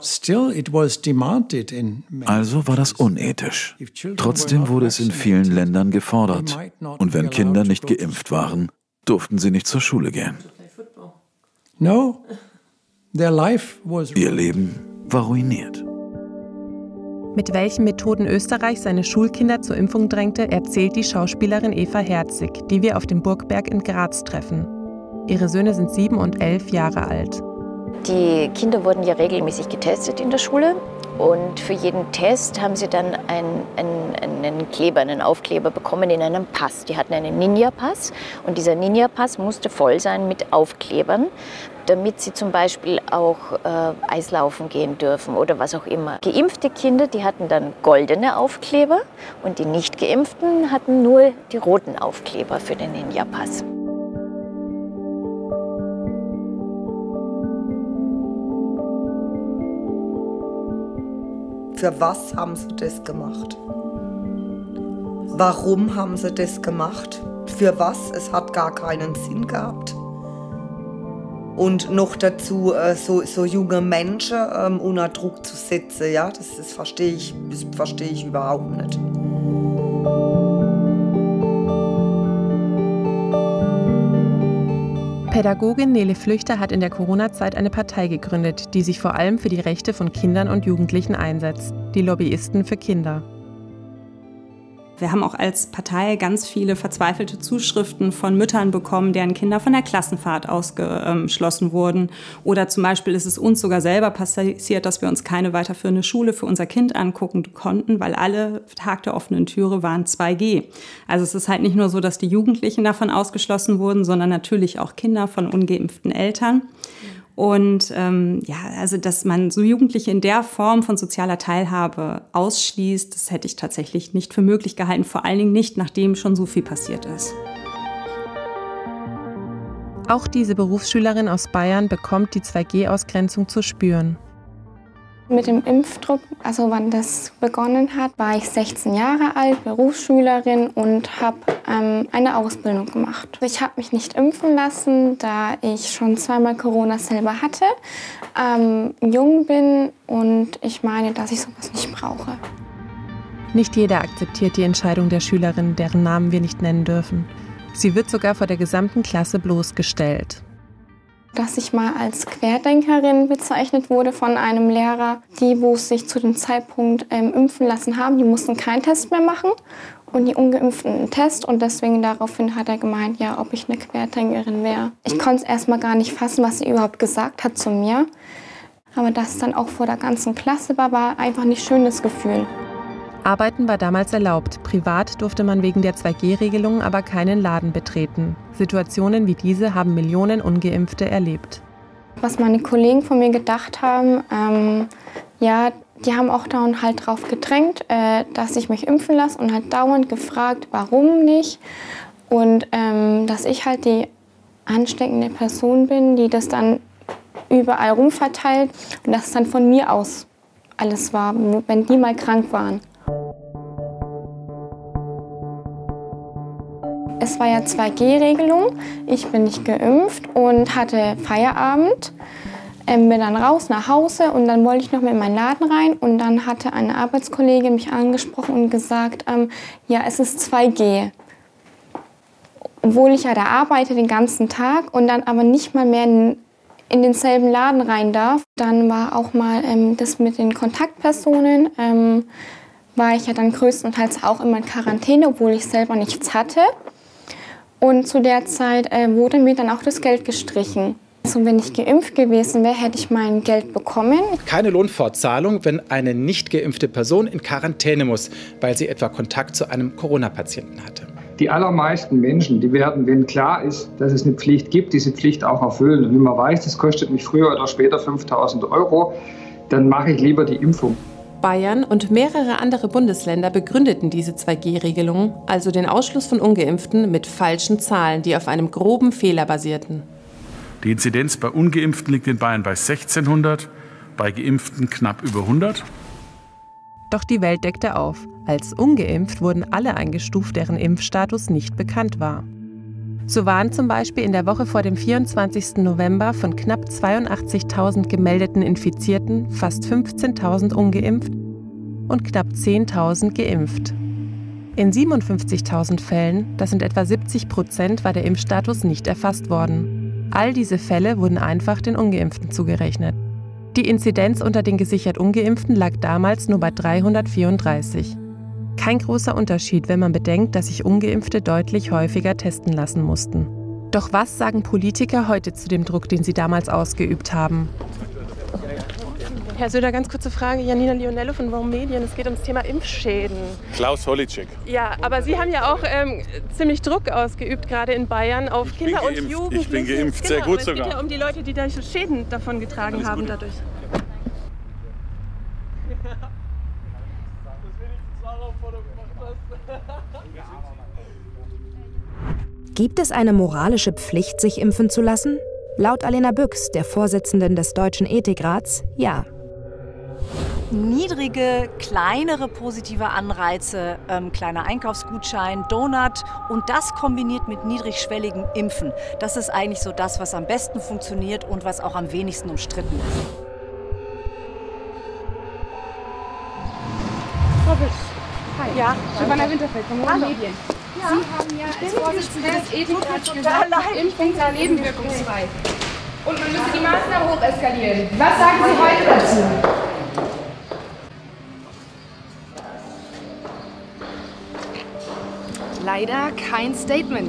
Also war das unethisch. Trotzdem wurde es in vielen Ländern gefordert. Und wenn Kinder nicht geimpft waren, durften sie nicht zur Schule gehen. Ihr Leben war ruiniert. Mit welchen Methoden Österreich seine Schulkinder zur Impfung drängte, erzählt die Schauspielerin Eva Herzig, die wir auf dem Burgberg in Graz treffen. Ihre Söhne sind sieben und elf Jahre alt. Die Kinder wurden ja regelmäßig getestet in der Schule und für jeden Test haben sie dann einen, einen, einen Kleber, einen Aufkleber bekommen in einem Pass. Die hatten einen Ninja-Pass und dieser Ninja-Pass musste voll sein mit Aufklebern, damit sie zum Beispiel auch äh, Eislaufen gehen dürfen oder was auch immer. Geimpfte Kinder, die hatten dann goldene Aufkleber und die nicht geimpften hatten nur die roten Aufkleber für den Ninja-Pass. Für was haben sie das gemacht? Warum haben sie das gemacht? Für was? Es hat gar keinen Sinn gehabt. Und noch dazu äh, so, so junge Menschen ähm, unter Druck zu setzen, ja, das, das verstehe ich, das verstehe ich überhaupt nicht. Pädagogin Nele Flüchter hat in der Corona-Zeit eine Partei gegründet, die sich vor allem für die Rechte von Kindern und Jugendlichen einsetzt, die Lobbyisten für Kinder. Wir haben auch als Partei ganz viele verzweifelte Zuschriften von Müttern bekommen, deren Kinder von der Klassenfahrt ausgeschlossen wurden. Oder zum Beispiel ist es uns sogar selber passiert, dass wir uns keine weiterführende Schule für unser Kind angucken konnten, weil alle Tag der offenen Türe waren zwei G. Also es ist halt nicht nur so, dass die Jugendlichen davon ausgeschlossen wurden, sondern natürlich auch Kinder von ungeimpften Eltern. Und ähm, ja, also dass man so Jugendliche in der Form von sozialer Teilhabe ausschließt, das hätte ich tatsächlich nicht für möglich gehalten, vor allen Dingen nicht, nachdem schon so viel passiert ist. Auch diese Berufsschülerin aus Bayern bekommt die zwei G Ausgrenzung zu spüren. Mit dem Impfdruck, also wann das begonnen hat, war ich sechzehn Jahre alt, Berufsschülerin und habe ähm, eine Ausbildung gemacht. Ich habe mich nicht impfen lassen, da ich schon zweimal Corona selber hatte, ähm, jung bin und ich meine, dass ich sowas nicht brauche. Nicht jeder akzeptiert die Entscheidung der Schülerin, deren Namen wir nicht nennen dürfen. Sie wird sogar vor der gesamten Klasse bloßgestellt. Dass ich mal als Querdenkerin bezeichnet wurde von einem Lehrer. Die, wo sich zu dem Zeitpunkt ähm, impfen lassen haben, die mussten keinen Test mehr machen und die Ungeimpften einen Test. Und deswegen daraufhin hat er gemeint, ja, ob ich eine Querdenkerin wäre. Ich konnte es erst mal gar nicht fassen, was er überhaupt gesagt hat zu mir. Aber dass es dann auch vor der ganzen Klasse war, war einfach nicht schön, das Gefühl. Arbeiten war damals erlaubt. Privat durfte man wegen der zwei G Regelung aber keinen Laden betreten. Situationen wie diese haben Millionen Ungeimpfte erlebt. Was meine Kollegen von mir gedacht haben, ähm, ja, Die haben auch dauernd halt drauf gedrängt, äh, dass ich mich impfen lasse und halt dauernd gefragt, warum nicht. Und ähm, dass ich halt die ansteckende Person bin, die das dann überall rumverteilt und dass es dann von mir aus alles war, wenn die mal krank waren. Es war ja zwei G Regelung. Ich bin nicht geimpft und hatte Feierabend. Ähm, bin dann raus nach Hause und dann wollte ich noch mit in meinen Laden rein. Und dann hatte eine Arbeitskollegin mich angesprochen und gesagt, ähm, ja, es ist zwei G. Obwohl ich ja da arbeite den ganzen Tag und dann aber nicht mal mehr in, in denselben Laden rein darf. Dann war auch mal ähm, das mit den Kontaktpersonen. Ähm, war ich ja dann größtenteils auch immer in Quarantäne, obwohl ich selber nichts hatte. Und zu der Zeit äh, wurde mir dann auch das Geld gestrichen. Also wenn ich geimpft gewesen wäre, hätte ich mein Geld bekommen. Keine Lohnfortzahlung, wenn eine nicht geimpfte Person in Quarantäne muss, weil sie etwa Kontakt zu einem Corona-Patienten hatte. Die allermeisten Menschen, die werden, wenn klar ist, dass es eine Pflicht gibt, diese Pflicht auch erfüllen. Und wenn man weiß, das kostet mich früher oder später fünftausend Euro, dann mache ich lieber die Impfung. Bayern und mehrere andere Bundesländer begründeten diese zwei G Regelung, also den Ausschluss von Ungeimpften, mit falschen Zahlen, die auf einem groben Fehler basierten. Die Inzidenz bei Ungeimpften liegt in Bayern bei sechzehnhundert, bei Geimpften knapp über hundert. Doch die Welt deckte auf. Als ungeimpft wurden alle eingestuft, deren Impfstatus nicht bekannt war. So waren zum Beispiel in der Woche vor dem vierundzwanzigsten November von knapp zweiundachtzigtausend gemeldeten Infizierten fast fünfzehntausend ungeimpft und knapp zehntausend geimpft. In siebenundfünfzigtausend Fällen, das sind etwa siebzig Prozent, war der Impfstatus nicht erfasst worden. All diese Fälle wurden einfach den Ungeimpften zugerechnet. Die Inzidenz unter den gesichert Ungeimpften lag damals nur bei dreihundertvierunddreißig. Kein großer Unterschied, wenn man bedenkt, dass sich Ungeimpfte deutlich häufiger testen lassen mussten. Doch was sagen Politiker heute zu dem Druck, den sie damals ausgeübt haben? Herr Söder, ganz kurze Frage. Janina Lionello von Rome Medien. Es geht ums Thema Impfschäden. Klaus Holleczek. Ja, aber Sie haben ja auch ähm, ziemlich Druck ausgeübt, gerade in Bayern, auf ich Kinder und geimpft. Jugendliche. Ich bin geimpft, genau, sehr gut es sogar. Es geht ja um die Leute, die da Schäden davon getragen Alles haben Gute. dadurch. Gibt es eine moralische Pflicht, sich impfen zu lassen? Laut Alena Büchs, der Vorsitzenden des Deutschen Ethikrats, ja. Niedrige, kleinere positive Anreize, ähm, kleiner Einkaufsgutschein, Donut und das kombiniert mit niedrigschwelligem Impfen. Das ist eigentlich so das, was am besten funktioniert und was auch am wenigsten umstritten ist. Frau Büchs, hi. Ja, Giovanna Winterfeld von Rome Medien. Ja. Sie haben ja als Vorsitzende des Ethikrats gesagt, Impfung sei nebenwirkungsfrei. Und man müsse die Maßnahmen hocheskalieren. Was sagen Sie heute dazu? Leider kein Statement.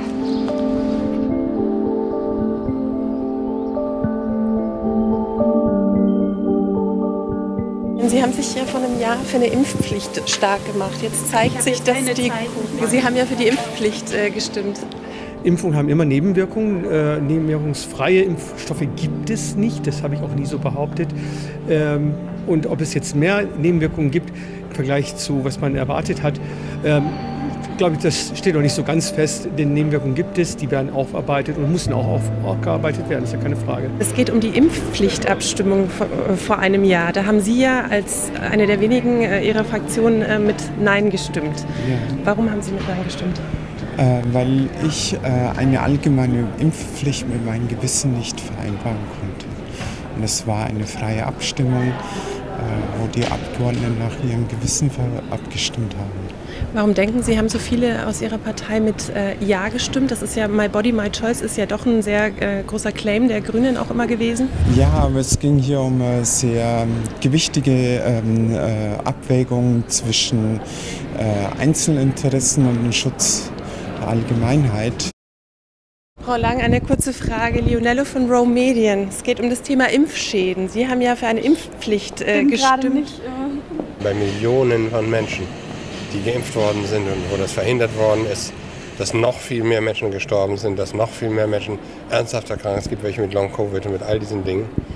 Sie haben sich ja vor einem Jahr für eine Impfpflicht stark gemacht. Jetzt zeigt sich, dass die... Sie haben ja für die Impfpflicht äh, gestimmt. Impfungen haben immer Nebenwirkungen. Äh, nebenwirkungsfreie Impfstoffe gibt es nicht. Das habe ich auch nie so behauptet. Ähm, und ob es jetzt mehr Nebenwirkungen gibt im Vergleich zu, was man erwartet hat, ähm, glaube ich, das steht noch nicht so ganz fest. Denn Nebenwirkungen gibt es, die werden aufarbeitet und müssen auch aufgearbeitet werden, ist ja keine Frage. Es geht um die Impfpflichtabstimmung vor einem Jahr. Da haben Sie ja als eine der wenigen Ihrer Fraktion mit Nein gestimmt. Ja. Warum haben Sie mit Nein gestimmt? Äh, weil ich äh, eine allgemeine Impfpflicht mit meinem Gewissen nicht vereinbaren konnte. Und es war eine freie Abstimmung, äh, wo die Abgeordneten nach ihrem Gewissen abgestimmt haben. Warum denken Sie, haben so viele aus Ihrer Partei mit äh, Ja gestimmt? Das ist ja My Body, My Choice ist ja doch ein sehr äh, großer Claim der Grünen auch immer gewesen. Ja, aber es ging hier um äh, sehr gewichtige ähm, äh, Abwägungen zwischen äh, Einzelinteressen und dem Schutz der Allgemeinheit. Frau Lang, eine kurze Frage. Lionello von Rome Medien. Es geht um das Thema Impfschäden. Sie haben ja für eine Impfpflicht äh, gestimmt. Nicht, äh Bei Millionen von Menschen, die geimpft worden sind und wo das verhindert worden ist, dass noch viel mehr Menschen gestorben sind, dass noch viel mehr Menschen ernsthaft erkrankt sind. Es gibt welche mit Long-Covid und mit all diesen Dingen.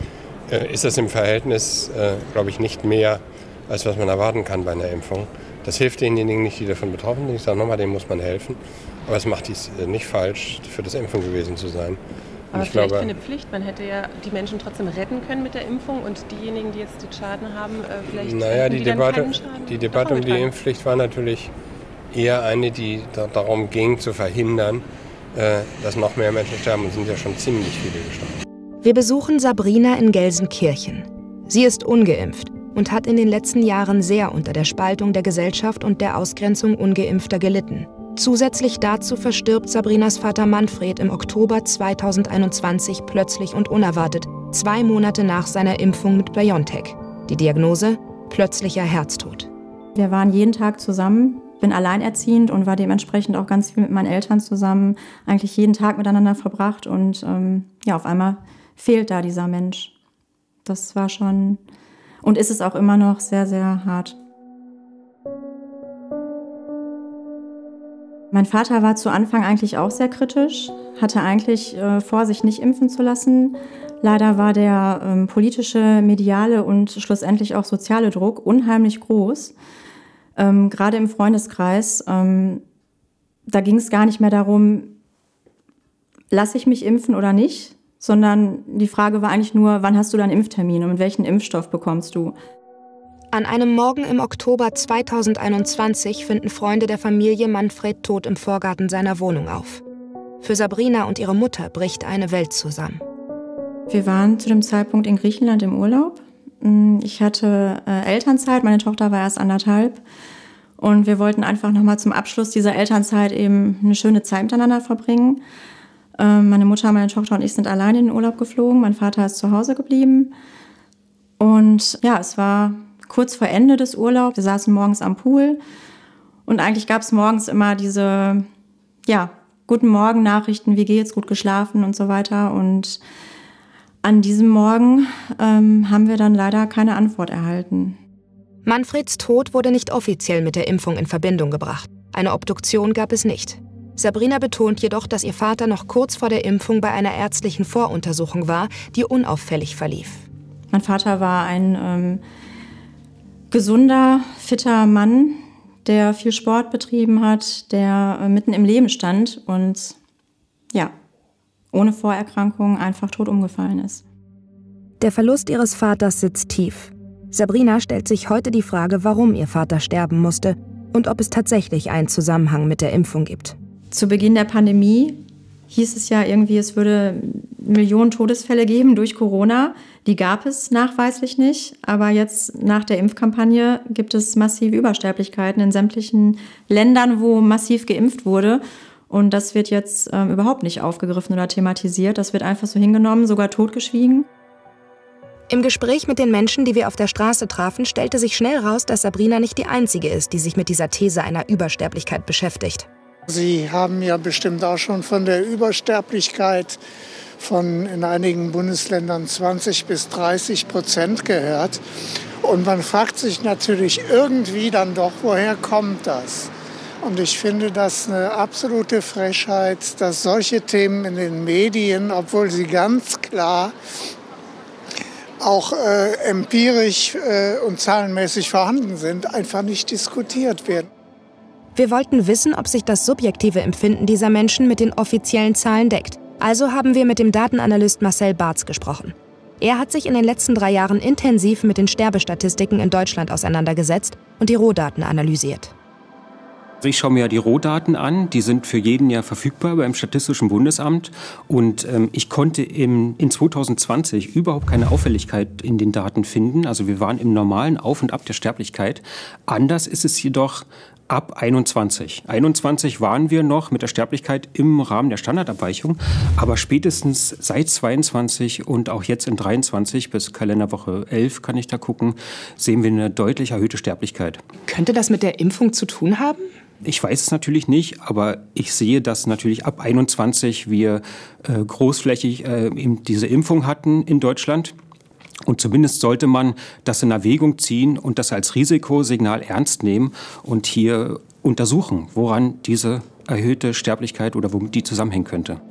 äh, ist das im Verhältnis, äh, glaube ich, nicht mehr, als was man erwarten kann bei einer Impfung. Das hilft denjenigen nicht, die davon betroffen sind. Ich sage nochmal, denen muss man helfen. Aber es macht dies nicht falsch, für das Impfen gewesen zu sein. Aber ich vielleicht glaube, für eine Pflicht. Man hätte ja die Menschen trotzdem retten können mit der Impfung und diejenigen, die jetzt den Schaden haben, vielleicht naja, die, die Debatte, dann keinen Schaden die Debatte um die Impfpflicht war natürlich eher eine, die da, darum ging, zu verhindern, äh, dass noch mehr Menschen sterben. Und es sind ja schon ziemlich viele gestorben. Wir besuchen Sabrina in Gelsenkirchen. Sie ist ungeimpft und hat in den letzten Jahren sehr unter der Spaltung der Gesellschaft und der Ausgrenzung Ungeimpfter gelitten. Zusätzlich dazu verstirbt Sabrinas Vater Manfred im Oktober zweitausendeinundzwanzig plötzlich und unerwartet, zwei Monate nach seiner Impfung mit BioNTech. Die Diagnose: plötzlicher Herztod. Wir waren jeden Tag zusammen, bin alleinerziehend und war dementsprechend auch ganz viel mit meinen Eltern zusammen, eigentlich jeden Tag miteinander verbracht und ähm, ja, auf einmal fehlt da dieser Mensch. Das war schon und ist es auch immer noch sehr, sehr hart. Mein Vater war zu Anfang eigentlich auch sehr kritisch, hatte eigentlich äh, vor, sich nicht impfen zu lassen. Leider war der ähm, politische, mediale und schlussendlich auch soziale Druck unheimlich groß. Ähm, gerade im Freundeskreis, ähm, da ging es gar nicht mehr darum, lasse ich mich impfen oder nicht, sondern die Frage war eigentlich nur, wann hast du deinen Impftermin und mit welchem Impfstoff bekommst du? An einem Morgen im Oktober zweitausendeinundzwanzig finden Freunde der Familie Manfred tot im Vorgarten seiner Wohnung auf. Für Sabrina und ihre Mutter bricht eine Welt zusammen. Wir waren zu dem Zeitpunkt in Griechenland im Urlaub. Ich hatte äh, Elternzeit, meine Tochter war erst anderthalb. Und wir wollten einfach nochmal zum Abschluss dieser Elternzeit eben eine schöne Zeit miteinander verbringen. Ähm, meine Mutter, meine Tochter und ich sind alleine in den Urlaub geflogen. Mein Vater ist zu Hause geblieben. Und ja, es war kurz vor Ende des Urlaubs. Wir saßen morgens am Pool. Und eigentlich gab es morgens immer diese, ja, guten Morgen-Nachrichten, wie geht's, gut geschlafen und so weiter. Und an diesem Morgen ähm, haben wir dann leider keine Antwort erhalten. Manfreds Tod wurde nicht offiziell mit der Impfung in Verbindung gebracht. Eine Obduktion gab es nicht. Sabrina betont jedoch, dass ihr Vater noch kurz vor der Impfung bei einer ärztlichen Voruntersuchung war, die unauffällig verlief. Mein Vater war ein ähm, gesunder, fitter Mann, der viel Sport betrieben hat, der äh, mitten im Leben stand und ja, ohne Vorerkrankung einfach tot umgefallen ist. Der Verlust ihres Vaters sitzt tief. Sabrina stellt sich heute die Frage, warum ihr Vater sterben musste und ob es tatsächlich einen Zusammenhang mit der Impfung gibt. Zu Beginn der Pandemie hieß es ja irgendwie, es würde Millionen Todesfälle geben durch Corona. Die gab es nachweislich nicht. Aber jetzt nach der Impfkampagne gibt es massive Übersterblichkeiten in sämtlichen Ländern, wo massiv geimpft wurde. Und das wird jetzt ähm, überhaupt nicht aufgegriffen oder thematisiert. Das wird einfach so hingenommen, sogar totgeschwiegen. Im Gespräch mit den Menschen, die wir auf der Straße trafen, stellte sich schnell raus, dass Sabrina nicht die Einzige ist, die sich mit dieser These einer Übersterblichkeit beschäftigt. Sie haben ja bestimmt auch schon von der Übersterblichkeit von in einigen Bundesländern zwanzig bis dreißig Prozent gehört. Und man fragt sich natürlich irgendwie dann doch, woher kommt das? Und ich finde das eine absolute Frechheit, dass solche Themen in den Medien, obwohl sie ganz klar auch äh, empirisch äh, und zahlenmäßig vorhanden sind, einfach nicht diskutiert werden. Wir wollten wissen, ob sich das subjektive Empfinden dieser Menschen mit den offiziellen Zahlen deckt. Also haben wir mit dem Datenanalyst Marcel Barz gesprochen. Er hat sich in den letzten drei Jahren intensiv mit den Sterbestatistiken in Deutschland auseinandergesetzt und die Rohdaten analysiert. Ich schaue mir ja die Rohdaten an, die sind für jeden ja verfügbar beim Statistischen Bundesamt. Und ähm, ich konnte im, in zweitausendzwanzig überhaupt keine Auffälligkeit in den Daten finden. Also wir waren im normalen Auf und Ab der Sterblichkeit. Anders ist es jedoch ab einundzwanzig. einundzwanzig waren wir noch mit der Sterblichkeit im Rahmen der Standardabweichung, aber spätestens seit zweiundzwanzig und auch jetzt in dreiundzwanzig bis Kalenderwoche elf kann ich da gucken, sehen wir eine deutlich erhöhte Sterblichkeit. Könnte das mit der Impfung zu tun haben? Ich weiß es natürlich nicht, aber ich sehe, dass natürlich ab einundzwanzig wir äh, großflächig äh, diese Impfung hatten in Deutschland. Und zumindest sollte man das in Erwägung ziehen und das als Risikosignal ernst nehmen und hier untersuchen, woran diese erhöhte Sterblichkeit oder womit die zusammenhängen könnte.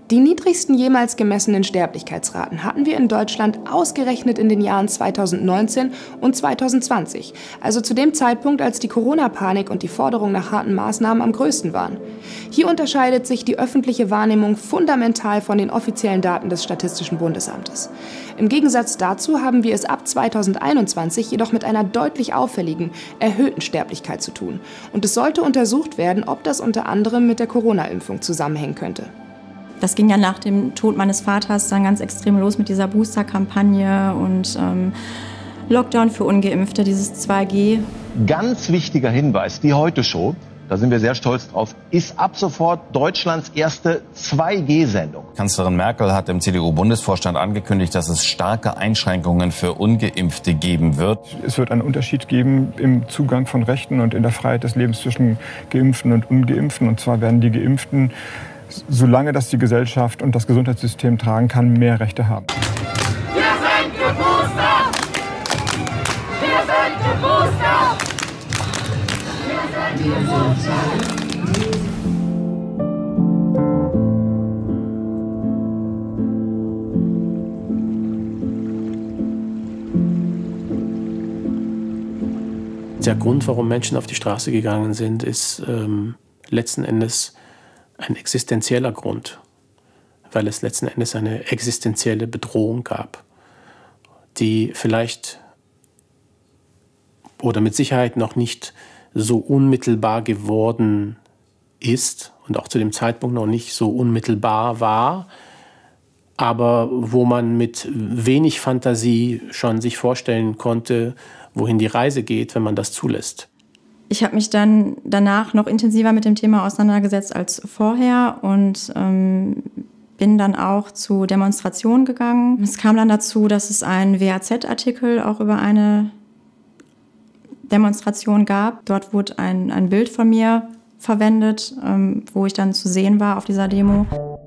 Die niedrigsten jemals gemessenen Sterblichkeitsraten hatten wir in Deutschland ausgerechnet in den Jahren zweitausendneunzehn und zweitausendzwanzig, also zu dem Zeitpunkt, als die Corona-Panik und die Forderung nach harten Maßnahmen am größten waren. Hier unterscheidet sich die öffentliche Wahrnehmung fundamental von den offiziellen Daten des Statistischen Bundesamtes. Im Gegensatz dazu haben wir es ab zweitausendeinundzwanzig jedoch mit einer deutlich auffälligen, erhöhten Sterblichkeit zu tun. Und es sollte untersucht werden, ob das unter anderem mit der Corona-Impfung zusammenhängen könnte. Das ging ja nach dem Tod meines Vaters dann ganz extrem los mit dieser Booster-Kampagne und ähm, Lockdown für Ungeimpfte, dieses zwei G. Ganz wichtiger Hinweis, die Heute-Show, da sind wir sehr stolz drauf, ist ab sofort Deutschlands erste zwei G Sendung. Kanzlerin Merkel hat im C D U-Bundesvorstand angekündigt, dass es starke Einschränkungen für Ungeimpfte geben wird. Es wird einen Unterschied geben im Zugang von Rechten und in der Freiheit des Lebens zwischen Geimpften und Ungeimpften. Und zwar werden die Geimpften, solange das die Gesellschaft und das Gesundheitssystem tragen kann, mehr Rechte haben. Wir sind geboostert! Wir sind geboostert! Wir sind geboostert! Der Grund, warum Menschen auf die Straße gegangen sind, ist ähm, letzten Endes ein existenzieller Grund, weil es letzten Endes eine existenzielle Bedrohung gab, die vielleicht oder mit Sicherheit noch nicht so unmittelbar geworden ist und auch zu dem Zeitpunkt noch nicht so unmittelbar war, aber wo man mit wenig Fantasie schon sich vorstellen konnte, wohin die Reise geht, wenn man das zulässt. Ich habe mich dann danach noch intensiver mit dem Thema auseinandergesetzt als vorher und ähm, bin dann auch zu Demonstrationen gegangen. Es kam dann dazu, dass es einen W A Z-Artikel auch über eine Demonstration gab. Dort wurde ein, ein Bild von mir verwendet, ähm, wo ich dann zu sehen war auf dieser Demo.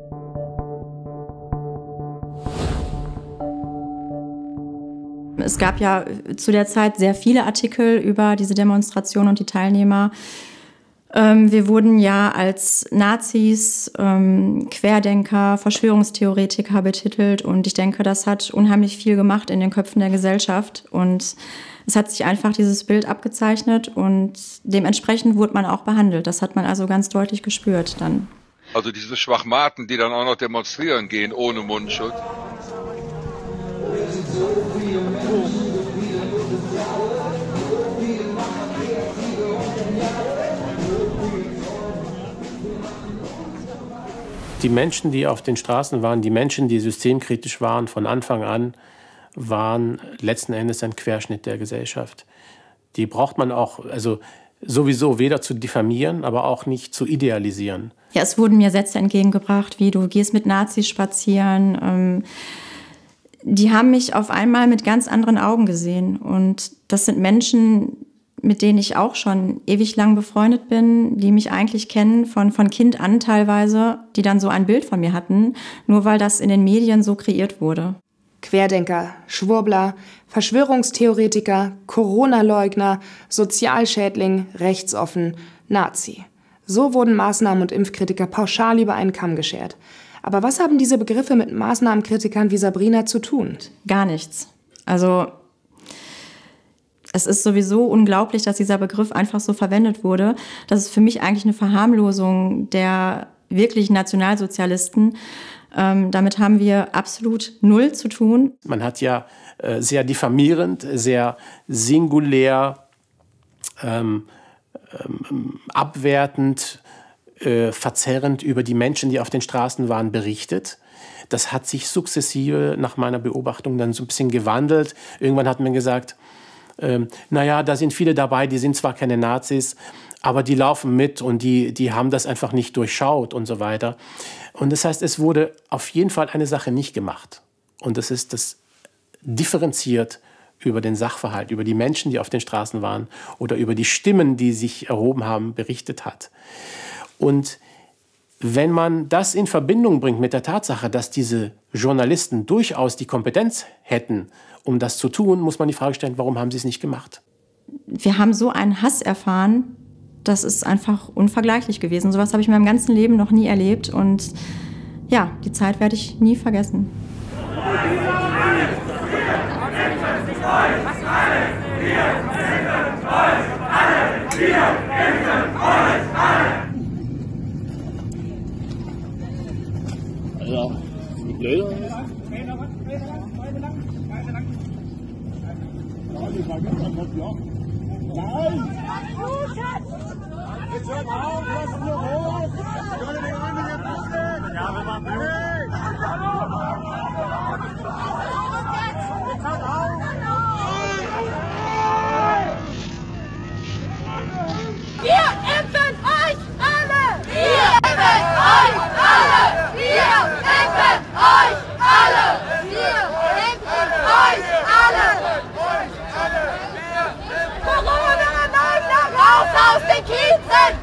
Es gab ja zu der Zeit sehr viele Artikel über diese Demonstration und die Teilnehmer. Ähm, wir wurden ja als Nazis, ähm, Querdenker, Verschwörungstheoretiker betitelt und ich denke, das hat unheimlich viel gemacht in den Köpfen der Gesellschaft und es hat sich einfach dieses Bild abgezeichnet und dementsprechend wurde man auch behandelt. Das hat man also ganz deutlich gespürt dann. Also diese Schwachmaten, die dann auch noch demonstrieren gehen ohne Mundschutz. Die Menschen, die auf den Straßen waren, die Menschen, die systemkritisch waren von Anfang an, waren letzten Endes ein Querschnitt der Gesellschaft. Die braucht man auch, also sowieso weder zu diffamieren, aber auch nicht zu idealisieren. Ja, es wurden mir Sätze entgegengebracht, wie du gehst mit Nazis spazieren. Ähm, die haben mich auf einmal mit ganz anderen Augen gesehen. Und das sind Menschen, mit denen ich auch schon ewig lang befreundet bin, die mich eigentlich kennen von, von Kind an teilweise, die dann so ein Bild von mir hatten, nur weil das in den Medien so kreiert wurde. Querdenker, Schwurbler, Verschwörungstheoretiker, Corona-Leugner, Sozialschädling, rechtsoffen, Nazi. So wurden Maßnahmen- und Impfkritiker pauschal über einen Kamm geschert. Aber was haben diese Begriffe mit Maßnahmenkritikern wie Sabrina zu tun? Gar nichts. Also es ist sowieso unglaublich, dass dieser Begriff einfach so verwendet wurde. Das ist für mich eigentlich eine Verharmlosung der wirklichen Nationalsozialisten. Ähm, damit haben wir absolut null zu tun. Man hat ja äh, sehr diffamierend, sehr singulär, ähm, ähm, abwertend, äh, verzerrend über die Menschen, die auf den Straßen waren, berichtet. Das hat sich sukzessive nach meiner Beobachtung dann so ein bisschen gewandelt. Irgendwann hat man gesagt, ähm, naja, da sind viele dabei, die sind zwar keine Nazis, aber die laufen mit und die, die haben das einfach nicht durchschaut und so weiter. Und das heißt, es wurde auf jeden Fall eine Sache nicht gemacht. Und das ist das differenziert über den Sachverhalt, über die Menschen, die auf den Straßen waren oder über die Stimmen, die sich erhoben haben, berichtet hat. Und wenn man das in Verbindung bringt mit der Tatsache, dass diese Journalisten durchaus die Kompetenz hätten, um das zu tun, muss man die Frage stellen, warum haben sie es nicht gemacht? Wir haben so einen Hass erfahren, das ist einfach unvergleichlich gewesen. Sowas habe ich in meinem ganzen Leben noch nie erlebt. Und ja, die Zeit werde ich nie vergessen. Ja, die Bläder. Nein! Jetzt hört auf, lass mir hoch! Ja, wir machen Jetzt hört auf! Wir impfen euch alle! Wir impfen euch alle! Wir impfen euch alle! Wir impfen euch alle! Corona-Leugner, raus aus den Kiezen!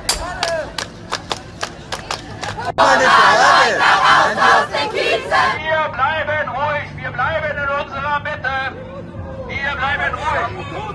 Corona-Leugner, raus aus den Kiezen! Wir bleiben ruhig, wir bleiben in unserer Mitte! Wir bleiben ruhig!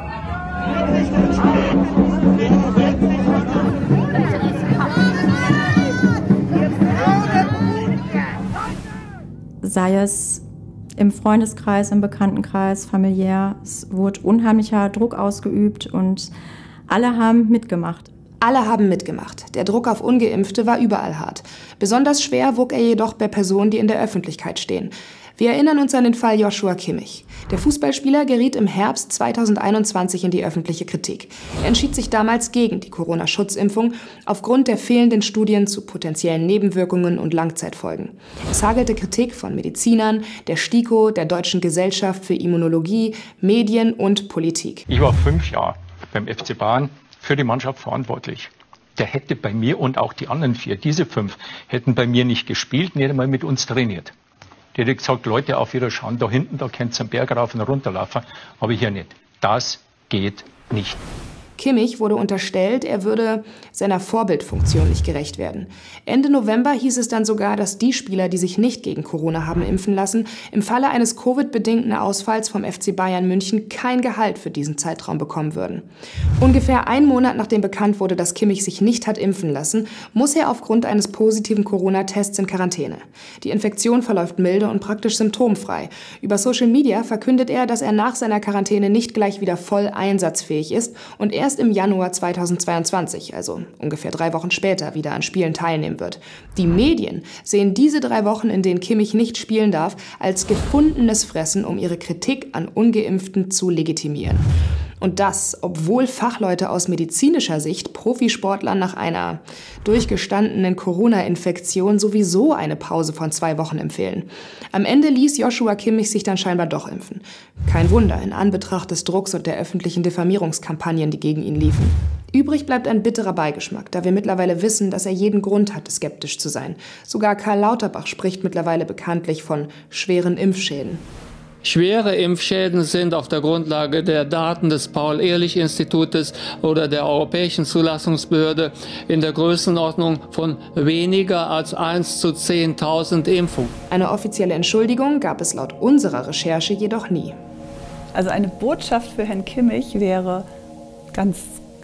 Sei es im Freundeskreis, im Bekanntenkreis, familiär, es wurde unheimlicher Druck ausgeübt und alle haben mitgemacht. Alle haben mitgemacht. Der Druck auf Ungeimpfte war überall hart. Besonders schwer wog er jedoch bei Personen, die in der Öffentlichkeit stehen. Wir erinnern uns an den Fall Joshua Kimmich. Der Fußballspieler geriet im Herbst zweitausendeinundzwanzig in die öffentliche Kritik. Er entschied sich damals gegen die Corona-Schutzimpfung aufgrund der fehlenden Studien zu potenziellen Nebenwirkungen und Langzeitfolgen. Es hagelte Kritik von Medizinern, der STIKO, der Deutschen Gesellschaft für Immunologie, Medien und Politik. Ich war fünf Jahre beim F C Bayern für die Mannschaft verantwortlich. Der hätte bei mir und auch die anderen vier, diese fünf, hätten bei mir nicht gespielt, nicht einmal mit uns trainiert. Die hätte gesagt, Leute, auf Wiederschauen, da hinten, da könnt ihr einen Berg rauf und runterlaufen, aber hier nicht. Das geht nicht. Kimmich wurde unterstellt, er würde seiner Vorbildfunktion nicht gerecht werden. Ende November hieß es dann sogar, dass die Spieler, die sich nicht gegen Corona haben impfen lassen, im Falle eines Covid-bedingten Ausfalls vom F C Bayern München kein Gehalt für diesen Zeitraum bekommen würden. Ungefähr einen Monat nachdem bekannt wurde, dass Kimmich sich nicht hat impfen lassen, muss er aufgrund eines positiven Corona-Tests in Quarantäne. Die Infektion verläuft milde und praktisch symptomfrei. Über Social Media verkündet er, dass er nach seiner Quarantäne nicht gleich wieder voll einsatzfähig ist und er erst im Januar zweitausendzweiundzwanzig, also ungefähr drei Wochen später, wieder an Spielen teilnehmen wird. Die Medien sehen diese drei Wochen, in denen Kimmich nicht spielen darf, als gefundenes Fressen, um ihre Kritik an Ungeimpften zu legitimieren. Und das, obwohl Fachleute aus medizinischer Sicht Profisportlern nach einer durchgestandenen Corona-Infektion sowieso eine Pause von zwei Wochen empfehlen. Am Ende ließ Joshua Kimmich sich dann scheinbar doch impfen. Kein Wunder, in Anbetracht des Drucks und der öffentlichen Diffamierungskampagnen, die gegen ihn liefen. Übrig bleibt ein bitterer Beigeschmack, da wir mittlerweile wissen, dass er jeden Grund hatte, skeptisch zu sein. Sogar Karl Lauterbach spricht mittlerweile bekanntlich von schweren Impfschäden. Schwere Impfschäden sind auf der Grundlage der Daten des Paul-Ehrlich-Institutes oder der Europäischen Zulassungsbehörde in der Größenordnung von weniger als eins zu zehntausend Impfungen. Eine offizielle Entschuldigung gab es laut unserer Recherche jedoch nie. Also eine Botschaft für Herrn Kimmich wäre ganz,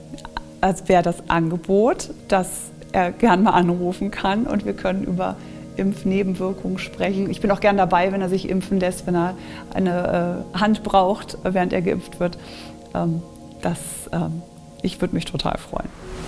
als wäre das Angebot, dass er gern mal anrufen kann und wir können über Impfnebenwirkungen sprechen. Ich bin auch gern dabei, wenn er sich impfen lässt, wenn er eine äh, Hand braucht, während er geimpft wird. Ähm, das, ähm, ich würde mich total freuen.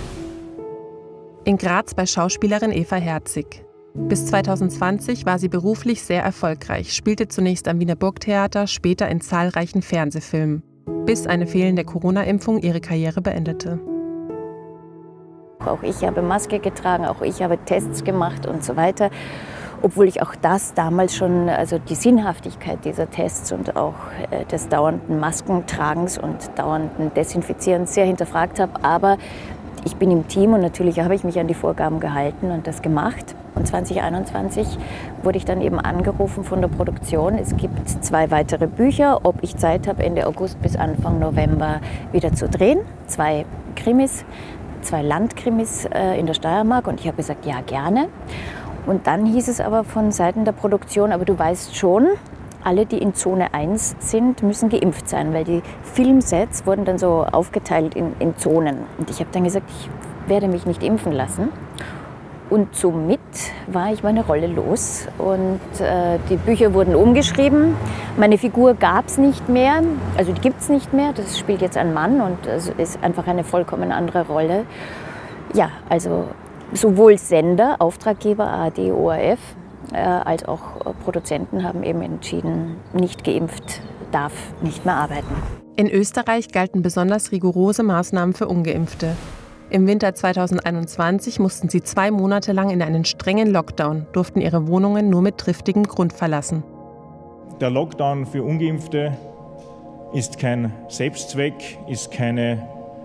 In Graz bei Schauspielerin Eva Herzig. Bis zweitausendzwanzig war sie beruflich sehr erfolgreich, spielte zunächst am Wiener Burgtheater, später in zahlreichen Fernsehfilmen, bis eine fehlende Corona-Impfung ihre Karriere beendete. Auch ich habe Maske getragen, auch ich habe Tests gemacht und so weiter. Obwohl ich auch das damals schon, also die Sinnhaftigkeit dieser Tests und auch äh, des dauernden Maskentragens und dauernden Desinfizierens sehr hinterfragt habe. Aber ich bin im Team und natürlich habe ich mich an die Vorgaben gehalten und das gemacht. Und zwanzig einundzwanzig wurde ich dann eben angerufen von der Produktion. Es gibt zwei weitere Bücher, ob ich Zeit habe, Ende August bis Anfang November wieder zu drehen. Zwei Krimis. zwei Landkrimis äh, in der Steiermark und ich habe gesagt, ja, gerne. Und dann hieß es aber von Seiten der Produktion, aber du weißt schon, alle, die in Zone eins sind, müssen geimpft sein, weil die Filmsets wurden dann so aufgeteilt in, in Zonen. Und ich habe dann gesagt, ich werde mich nicht impfen lassen. Und somit war ich meine Rolle los und äh, die Bücher wurden umgeschrieben. Meine Figur gab es nicht mehr, also die gibt es nicht mehr. Das spielt jetzt ein Mann und es ist einfach eine vollkommen andere Rolle. Ja, also sowohl Sender, Auftraggeber, A R D, O R F, äh, als auch Produzenten haben eben entschieden, nicht geimpft darf nicht mehr arbeiten. In Österreich galten besonders rigorose Maßnahmen für Ungeimpfte. Im Winter zweitausendeinundzwanzig mussten sie zwei Monate lang in einen strengen Lockdown, durften ihre Wohnungen nur mit triftigem Grund verlassen. Der Lockdown für Ungeimpfte ist kein Selbstzweck, ist keine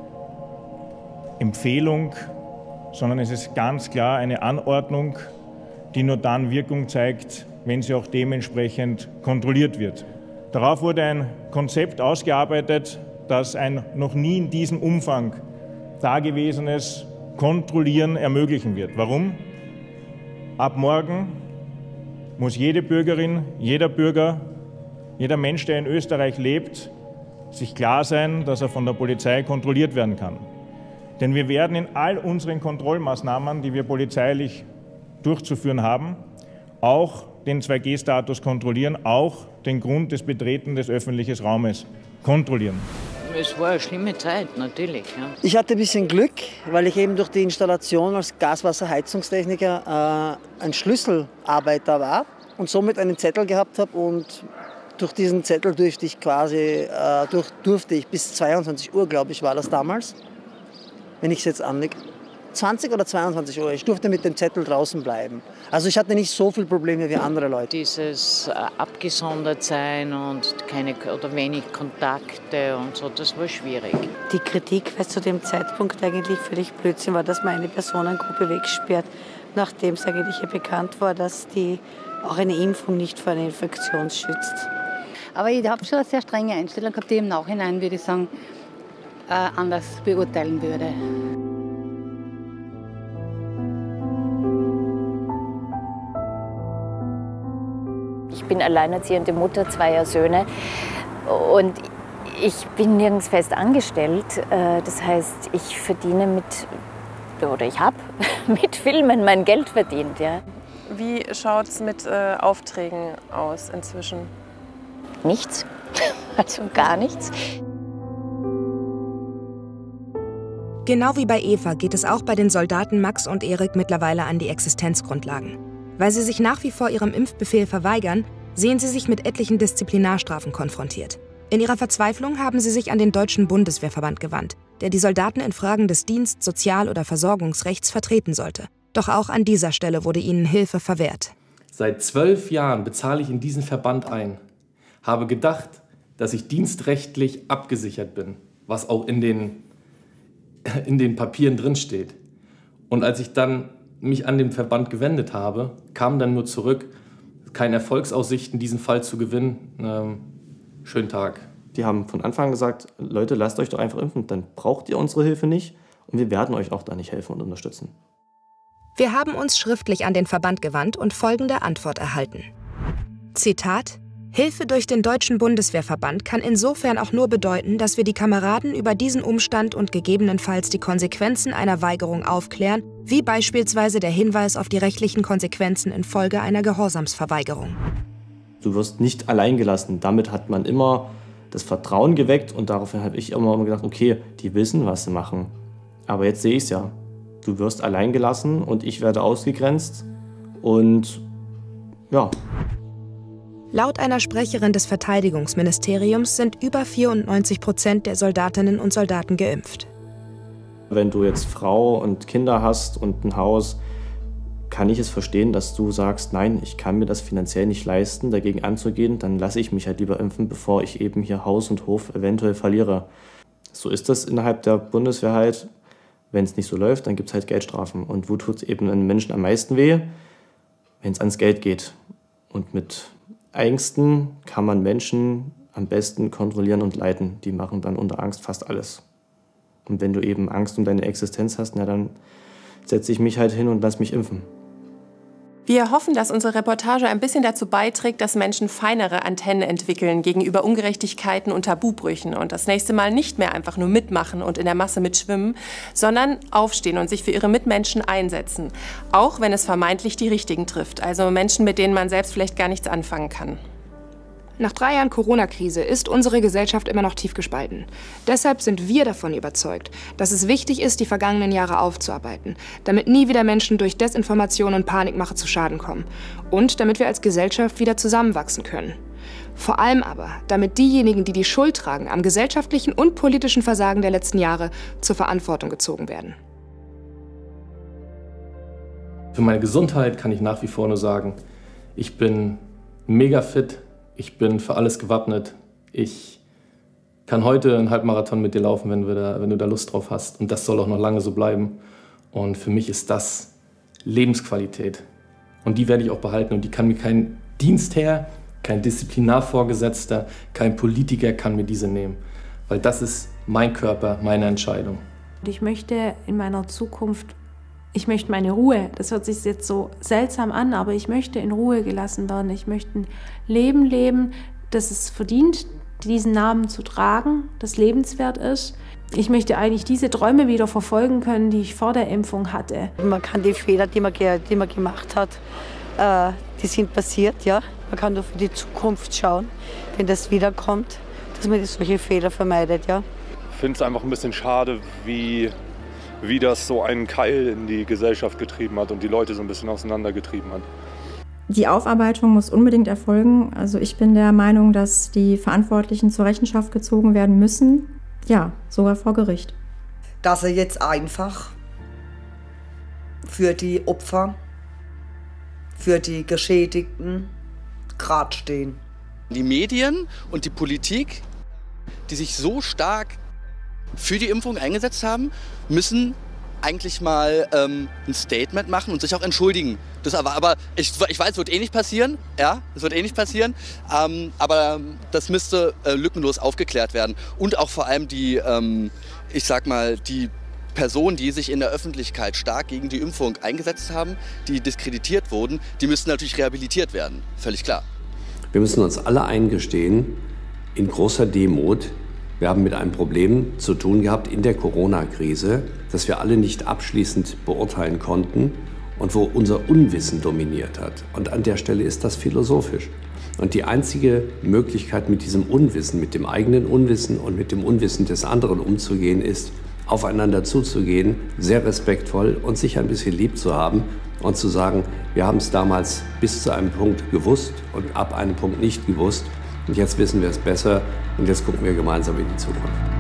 Empfehlung, sondern es ist ganz klar eine Anordnung, die nur dann Wirkung zeigt, wenn sie auch dementsprechend kontrolliert wird. Darauf wurde ein Konzept ausgearbeitet, das ein noch nie in diesem Umfang dagewesenes Kontrollieren ermöglichen wird. Warum? Ab morgen muss jede Bürgerin, jeder Bürger, jeder Mensch, der in Österreich lebt, sich klar sein, dass er von der Polizei kontrolliert werden kann. Denn wir werden in all unseren Kontrollmaßnahmen, die wir polizeilich durchzuführen haben, auch den zwei G Status kontrollieren, auch den Grund des Betreten des öffentlichen Raumes kontrollieren. Es war eine schlimme Zeit, natürlich. Ja. Ich hatte ein bisschen Glück, weil ich eben durch die Installation als Gaswasserheizungstechniker äh, ein Schlüsselarbeiter war und somit einen Zettel gehabt habe. Und durch diesen Zettel durfte ich quasi, äh, durch, durfte ich bis zweiundzwanzig Uhr, glaube ich, war das damals, wenn ich es jetzt anlege, zwanzig oder zweiundzwanzig Uhr. Ich durfte mit dem Zettel draußen bleiben. Also ich hatte nicht so viele Probleme wie andere Leute. Dieses äh, abgesondert sein und keine oder wenig Kontakte und so, das war schwierig. Die Kritik, weil zu dem Zeitpunkt eigentlich völlig Blödsinn war, dass man eine Personengruppe wegsperrt, nachdem es eigentlich bekannt war, dass die auch eine Impfung nicht vor einer Infektion schützt. Aber ich habe schon eine sehr strenge Einstellung gehabt, die im Nachhinein, würde ich sagen, äh, anders beurteilen würde. Ich bin alleinerziehende Mutter zweier Söhne und ich bin nirgends fest angestellt. Das heißt, ich verdiene mit, oder ich habe mit Filmen mein Geld verdient. Ja. Wie schaut es mit äh, Aufträgen aus inzwischen? Nichts, also gar nichts. Genau wie bei Eva geht es auch bei den Soldaten Max und Erik mittlerweile an die Existenzgrundlagen. Weil sie sich nach wie vor ihrem Impfbefehl verweigern, sehen sie sich mit etlichen Disziplinarstrafen konfrontiert. In ihrer Verzweiflung haben sie sich an den Deutschen Bundeswehrverband gewandt, der die Soldaten in Fragen des Dienst-, Sozial- oder Versorgungsrechts vertreten sollte. Doch auch an dieser Stelle wurde ihnen Hilfe verwehrt. Seit zwölf Jahren bezahle ich in diesen Verband ein. Habe gedacht, dass ich dienstrechtlich abgesichert bin, was auch in den, in den Papieren drinsteht. Und als ich dann mich an den Verband gewendet habe, kam dann nur zurück, keine Erfolgsaussichten, diesen Fall zu gewinnen. Ähm, schönen Tag. Die haben von Anfang an gesagt, Leute, lasst euch doch einfach impfen, dann braucht ihr unsere Hilfe nicht und wir werden euch auch da nicht helfen und unterstützen. Wir haben uns schriftlich an den Verband gewandt und folgende Antwort erhalten. Zitat: Hilfe durch den Deutschen Bundeswehrverband kann insofern auch nur bedeuten, dass wir die Kameraden über diesen Umstand und gegebenenfalls die Konsequenzen einer Weigerung aufklären, wie beispielsweise der Hinweis auf die rechtlichen Konsequenzen infolge einer Gehorsamsverweigerung. Du wirst nicht allein gelassen. Damit hat man immer das Vertrauen geweckt und daraufhin habe ich immer gedacht, okay, die wissen, was sie machen. Aber jetzt sehe ich es ja. Du wirst allein gelassen und ich werde ausgegrenzt und ja. Laut einer Sprecherin des Verteidigungsministeriums sind über vierundneunzig Prozent der Soldatinnen und Soldaten geimpft. Wenn du jetzt Frau und Kinder hast und ein Haus, kann ich es verstehen, dass du sagst, nein, ich kann mir das finanziell nicht leisten, dagegen anzugehen, dann lasse ich mich halt lieber impfen, bevor ich eben hier Haus und Hof eventuell verliere. So ist das innerhalb der Bundeswehr halt. Wenn es nicht so läuft, dann gibt es halt Geldstrafen. Und wo tut es eben einem Menschen am meisten weh? Wenn es ans Geld geht. Und mit Ängsten kann man Menschen am besten kontrollieren und leiten. Die machen dann unter Angst fast alles. Und wenn du eben Angst um deine Existenz hast, na dann setze ich mich halt hin und lass mich impfen. Wir hoffen, dass unsere Reportage ein bisschen dazu beiträgt, dass Menschen feinere Antennen entwickeln gegenüber Ungerechtigkeiten und Tabubrüchen und das nächste Mal nicht mehr einfach nur mitmachen und in der Masse mitschwimmen, sondern aufstehen und sich für ihre Mitmenschen einsetzen. Auch wenn es vermeintlich die Richtigen trifft, also Menschen, mit denen man selbst vielleicht gar nichts anfangen kann. Nach drei Jahren Corona-Krise ist unsere Gesellschaft immer noch tief gespalten. Deshalb sind wir davon überzeugt, dass es wichtig ist, die vergangenen Jahre aufzuarbeiten, damit nie wieder Menschen durch Desinformation und Panikmache zu Schaden kommen und damit wir als Gesellschaft wieder zusammenwachsen können. Vor allem aber, damit diejenigen, die die Schuld tragen am gesellschaftlichen und politischen Versagen der letzten Jahre, zur Verantwortung gezogen werden. Für meine Gesundheit kann ich nach wie vor nur sagen, ich bin mega fit. Ich bin für alles gewappnet. Ich kann heute einen Halbmarathon mit dir laufen, wenn, wir da, wenn du da Lust drauf hast. Und das soll auch noch lange so bleiben. Und für mich ist das Lebensqualität. Und die werde ich auch behalten. Und die kann mir kein Dienstherr, kein Disziplinarvorgesetzter, kein Politiker kann mir diese nehmen. Weil das ist mein Körper, meine Entscheidung. Ich möchte in meiner Zukunft, ich möchte meine Ruhe, das hört sich jetzt so seltsam an, aber ich möchte in Ruhe gelassen werden. Ich möchte ein Leben leben, das es verdient, diesen Namen zu tragen, das lebenswert ist. Ich möchte eigentlich diese Träume wieder verfolgen können, die ich vor der Impfung hatte. Man kann die Fehler, die man, die man gemacht hat, äh, die sind passiert, ja. Man kann nur für die Zukunft schauen, wenn das wiederkommt, dass man solche Fehler vermeidet, ja. Ich finde es einfach ein bisschen schade, wie wie das so einen Keil in die Gesellschaft getrieben hat und die Leute so ein bisschen auseinandergetrieben hat. Die Aufarbeitung muss unbedingt erfolgen. Also ich bin der Meinung, dass die Verantwortlichen zur Rechenschaft gezogen werden müssen. Ja, sogar vor Gericht. Dass sie jetzt einfach für die Opfer, für die Geschädigten gerade stehen. Die Medien und die Politik, die sich so stark für die Impfung eingesetzt haben, müssen eigentlich mal ähm, ein Statement machen und sich auch entschuldigen. Das aber, aber ich, ich weiß, es wird eh nicht passieren, ja, es wird eh nicht passieren, ähm, aber das müsste äh, lückenlos aufgeklärt werden und auch vor allem die, ähm, ich sag mal, die Personen, die sich in der Öffentlichkeit stark gegen die Impfung eingesetzt haben, die diskreditiert wurden, die müssen natürlich rehabilitiert werden, völlig klar. Wir müssen uns alle eingestehen, in großer Demut, wir haben mit einem Problem zu tun gehabt in der Corona-Krise, das wir alle nicht abschließend beurteilen konnten und wo unser Unwissen dominiert hat. Und an der Stelle ist das philosophisch. Und die einzige Möglichkeit, mit diesem Unwissen, mit dem eigenen Unwissen und mit dem Unwissen des anderen umzugehen, ist, aufeinander zuzugehen, sehr respektvoll und sich ein bisschen lieb zu haben und zu sagen, wir haben es damals bis zu einem Punkt gewusst und ab einem Punkt nicht gewusst. Und jetzt wissen wir es besser und jetzt gucken wir gemeinsam in die Zukunft.